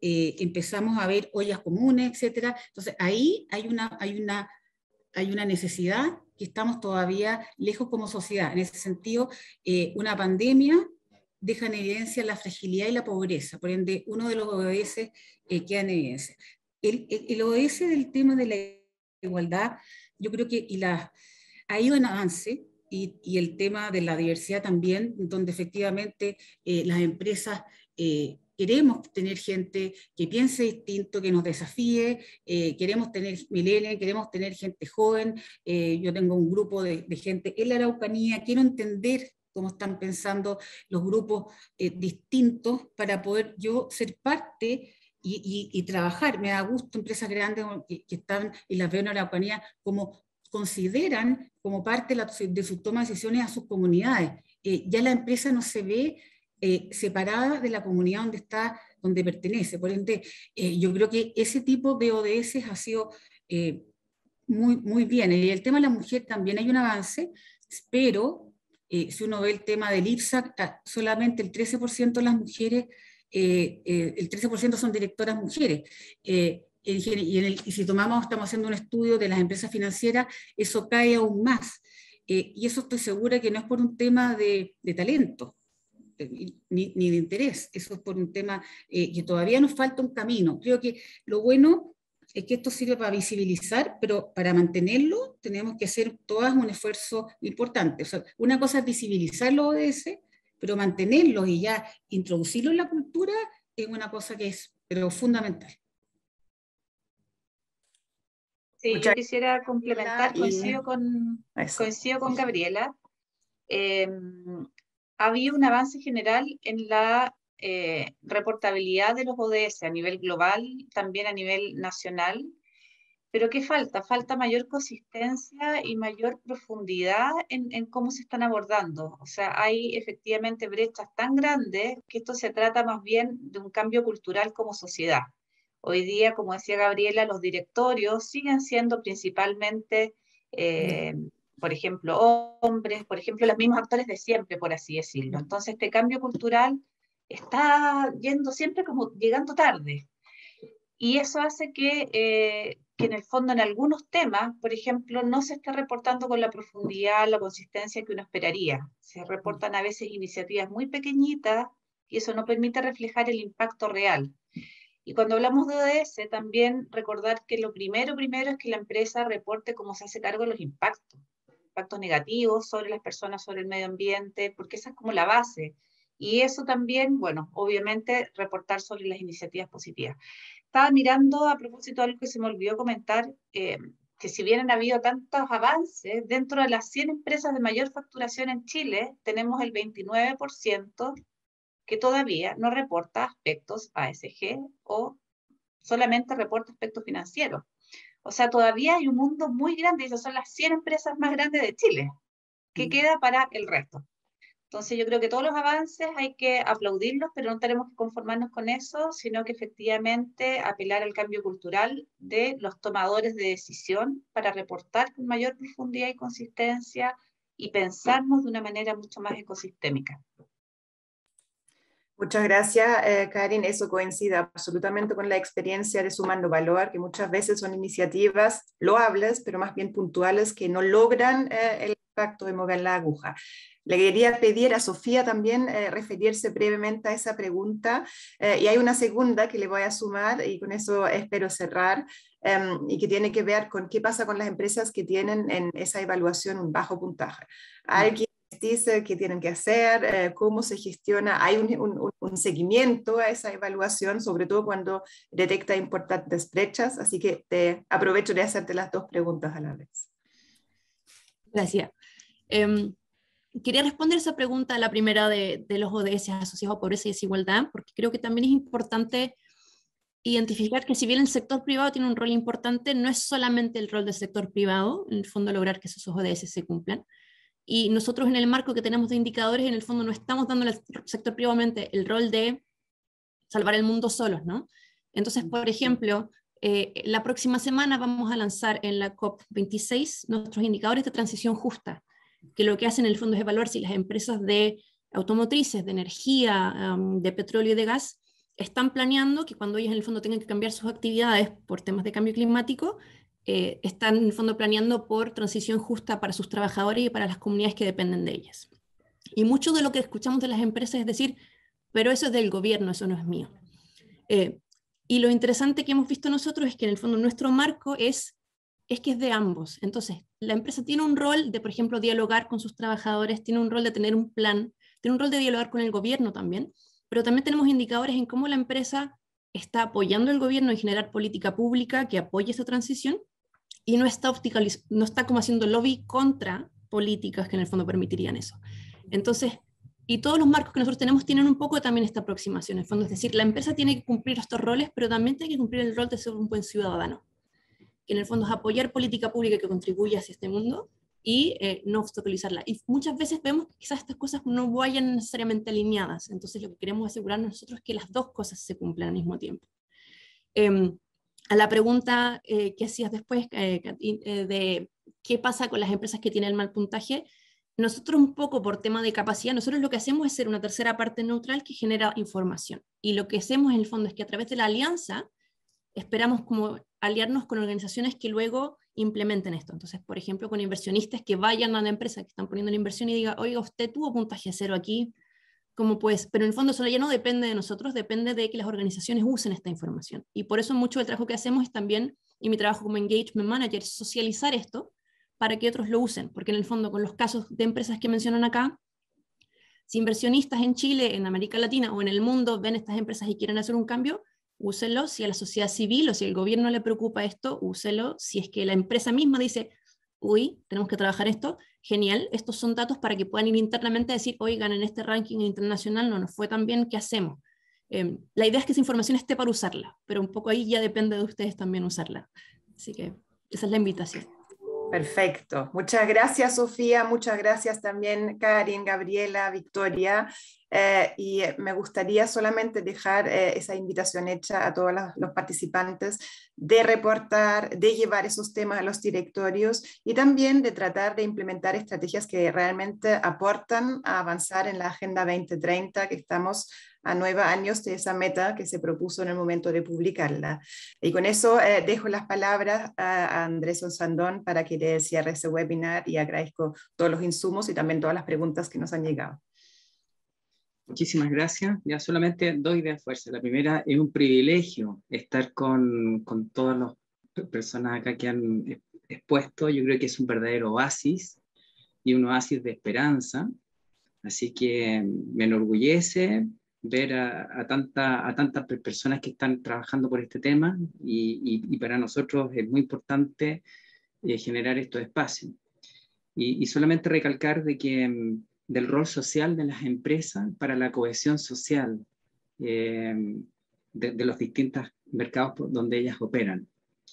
empezamos a ver ollas comunes, etcétera. Entonces ahí hay una necesidad que estamos todavía lejos como sociedad. En ese sentido, una pandemia deja en evidencia la fragilidad y la pobreza, por ende uno de los ODS queda en evidencia. El ODS del tema de la igualdad, yo creo que ha ido en avance, y el tema de la diversidad también, donde efectivamente las empresas queremos tener gente que piense distinto, que nos desafíe, queremos tener millennials, queremos tener gente joven. Yo tengo un grupo de gente en la Araucanía, quiero entender cómo están pensando los grupos distintos para poder yo ser parte y trabajar. Me da gusto empresas grandes que están, y las veo en la Araucanía, como consideran como parte de su toma de decisiones a sus comunidades. Ya la empresa no se ve separada de la comunidad donde pertenece. Por ende, yo creo que ese tipo de ODS ha sido muy, muy bien. Y el tema de la mujer también hay un avance, pero si uno ve el tema del IPSA, solamente el 13% de las mujeres, el 13% son directoras mujeres. Y si estamos haciendo un estudio de las empresas financieras, eso cae aún más. Y eso estoy segura que no es por un tema de talento, ni de interés, eso es por un tema que todavía nos falta un camino. Creo que lo bueno es que esto sirve para visibilizar, pero para mantenerlo tenemos que hacer todas un esfuerzo importante. O sea, una cosa es visibilizar los ODS, pero mantenerlos y ya introducirlos en la cultura es una cosa que es pero fundamental. Sí, yo quisiera complementar, coincido con Gabriela. Había un avance general en la reportabilidad de los ODS a nivel global, también a nivel nacional, pero ¿qué falta? Falta mayor consistencia y mayor profundidad en cómo se están abordando. O sea, hay efectivamente brechas tan grandes que esto se trata más bien de un cambio cultural como sociedad. Hoy día, como decía Gabriela, los directorios siguen siendo principalmente, por ejemplo, hombres, por ejemplo, los mismos actores de siempre, por así decirlo. Entonces, este cambio cultural está yendo siempre como llegando tarde. Y eso hace que en el fondo en algunos temas, por ejemplo, no se está reportando con la profundidad, la consistencia que uno esperaría. Se reportan a veces iniciativas muy pequeñitas y eso no permite reflejar el impacto real. Y cuando hablamos de ODS, también recordar que lo primero es que la empresa reporte cómo se hace cargo de los impactos negativos sobre las personas, sobre el medio ambiente, porque esa es como la base. Y eso también, bueno, obviamente reportar sobre las iniciativas positivas. Estaba mirando a propósito de algo que se me olvidó comentar, que si bien han habido tantos avances, dentro de las 100 empresas de mayor facturación en Chile, tenemos el 29% que todavía no reporta aspectos ASG o solamente reporta aspectos financieros. O sea, todavía hay un mundo muy grande, y esas son las 100 empresas más grandes de Chile, que queda para el resto. Entonces yo creo que todos los avances hay que aplaudirlos, pero no tenemos que conformarnos con eso, sino que efectivamente apelar al cambio cultural de los tomadores de decisión para reportar con mayor profundidad y consistencia y pensarnos de una manera mucho más ecosistémica. Muchas gracias, Karin. Eso coincide absolutamente con la experiencia de Sumando Valor, que muchas veces son iniciativas loables, pero más bien puntuales, que no logran el impacto de mover la aguja. Le quería pedir a Sofía también referirse brevemente a esa pregunta, y hay una segunda que le voy a sumar, y con eso espero cerrar, y que tiene que ver con qué pasa con las empresas que tienen en esa evaluación un bajo puntaje. ¿Alguien dice qué tienen que hacer, cómo se gestiona? ¿Hay un seguimiento a esa evaluación, sobre todo cuando detecta importantes brechas? Así que te aprovecho de hacerte las dos preguntas a la vez. Gracias. Quería responder esa pregunta, la primera de los ODS asociados a pobreza y desigualdad, porque creo que también es importante identificar que si bien el sector privado tiene un rol importante, no es solamente el rol del sector privado, en el fondo lograr que esos ODS se cumplan. Y nosotros en el marco que tenemos de indicadores, en el fondo no estamos dando al sector privado el rol de salvar el mundo solos, ¿no? Entonces, por ejemplo, la próxima semana vamos a lanzar en la COP26 nuestros indicadores de transición justa, que lo que hacen en el fondo es evaluar si las empresas de automotrices, de energía, de petróleo y de gas, están planeando que cuando ellos en el fondo tengan que cambiar sus actividades por temas de cambio climático, están en el fondo planeando por transición justa para sus trabajadores y para las comunidades que dependen de ellas. Y mucho de lo que escuchamos de las empresas es decir, pero eso es del gobierno, eso no es mío. Y lo interesante que hemos visto nosotros es que en el fondo nuestro marco es que es de ambos. Entonces, la empresa tiene un rol de, por ejemplo, dialogar con sus trabajadores, tiene un rol de tener un plan, tiene un rol de dialogar con el gobierno también, pero también tenemos indicadores en cómo la empresa está apoyando al gobierno en generar política pública que apoye esa transición y no está como haciendo lobby contra políticas que en el fondo permitirían eso. Entonces, y todos los marcos que nosotros tenemos tienen un poco también esta aproximación, en el fondo, es decir, la empresa tiene que cumplir estos roles, pero también tiene que cumplir el rol de ser un buen ciudadano, que en el fondo es apoyar política pública que contribuya hacia este mundo y no obstaculizarla. Y muchas veces vemos que quizás estas cosas no vayan necesariamente alineadas, entonces lo que queremos asegurarnos nosotros es que las dos cosas se cumplan al mismo tiempo. A la pregunta que hacías después de qué pasa con las empresas que tienen el mal puntaje, nosotros un poco por tema de capacidad, nosotros lo que hacemos es ser una tercera parte neutral que genera información. Y lo que hacemos en el fondo es que a través de la alianza esperamos como aliarnos con organizaciones que luego implementen esto. Entonces, por ejemplo, con inversionistas que vayan a la empresa que están poniendo la inversión y digan, oiga, usted tuvo puntaje cero aquí, ¿cómo pues? Pero en el fondo eso ya no depende de nosotros, depende de que las organizaciones usen esta información. Y por eso mucho del trabajo que hacemos es también, y mi trabajo como engagement manager, es socializar esto para que otros lo usen, porque en el fondo con los casos de empresas que mencionan acá, si inversionistas en Chile, en América Latina o en el mundo ven estas empresas y quieren hacer un cambio, úsenlo. Si a la sociedad civil o si al gobierno le preocupa esto, úselo. Si es que la empresa misma dice, uy, tenemos que trabajar esto, genial, estos son datos para que puedan ir internamente a decir, oigan, en este ranking internacional no nos fue tan bien, ¿qué hacemos? La idea es que esa información esté para usarla, pero un poco ahí ya depende de ustedes también usarla. Así que esa es la invitación. Perfecto. Muchas gracias, Sofía. Muchas gracias también, Karin, Gabriela, Victoria. Y me gustaría solamente dejar esa invitación hecha a todos los participantes de reportar, de llevar esos temas a los directorios y también de tratar de implementar estrategias que realmente aportan a avanzar en la Agenda 2030, que estamos a 9 años de esa meta que se propuso en el momento de publicarla. Y con eso dejo las palabras a Andrés Onsandón para que le cierre ese webinar y agradezco todos los insumos y también todas las preguntas que nos han llegado. Muchísimas gracias. Ya solamente dos ideas de fuerza. La primera, es un privilegio estar con todas las personas acá que han expuesto. Yo creo que es un verdadero oasis y un oasis de esperanza. Así que me enorgullece ver a tantas personas que están trabajando por este tema y para nosotros es muy importante generar estos espacios. Y solamente recalcar de que del rol social de las empresas para la cohesión social de los distintos mercados donde ellas operan.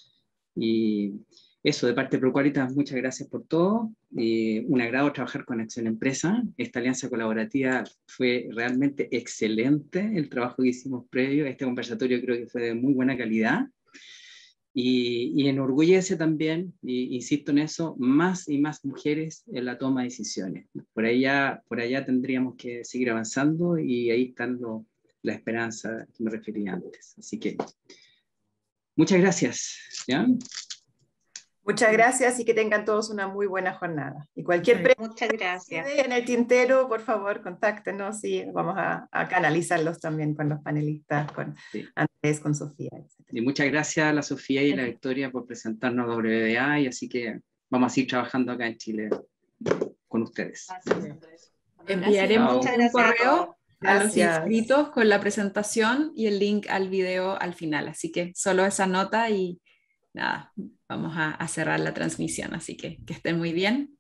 Y eso, de parte de ProQualitas, muchas gracias por todo. Un agrado trabajar con Acción Empresa. Esta alianza colaborativa fue realmente excelente. El trabajo que hicimos previo a este conversatorio creo que fue de muy buena calidad. Y enorgullece también, y insisto en eso, más y más mujeres en la toma de decisiones. Por allá tendríamos que seguir avanzando y ahí está la esperanza que me refería antes. Así que muchas gracias. ¿Ya? Muchas gracias y que tengan todos una muy buena jornada. Y cualquier pregunta muchas gracias. en el tintero, por favor, contáctenos y vamos a canalizarlos también con los panelistas, con Andrés, con Sofía, etc. Y muchas gracias a la Sofía y la Victoria por presentarnos a WDA, y así que vamos a seguir trabajando acá en Chile con ustedes. Enviaremos un correo a los inscritos con la presentación y el link al video al final, así que solo esa nota y nada, vamos a cerrar la transmisión, así que estén muy bien.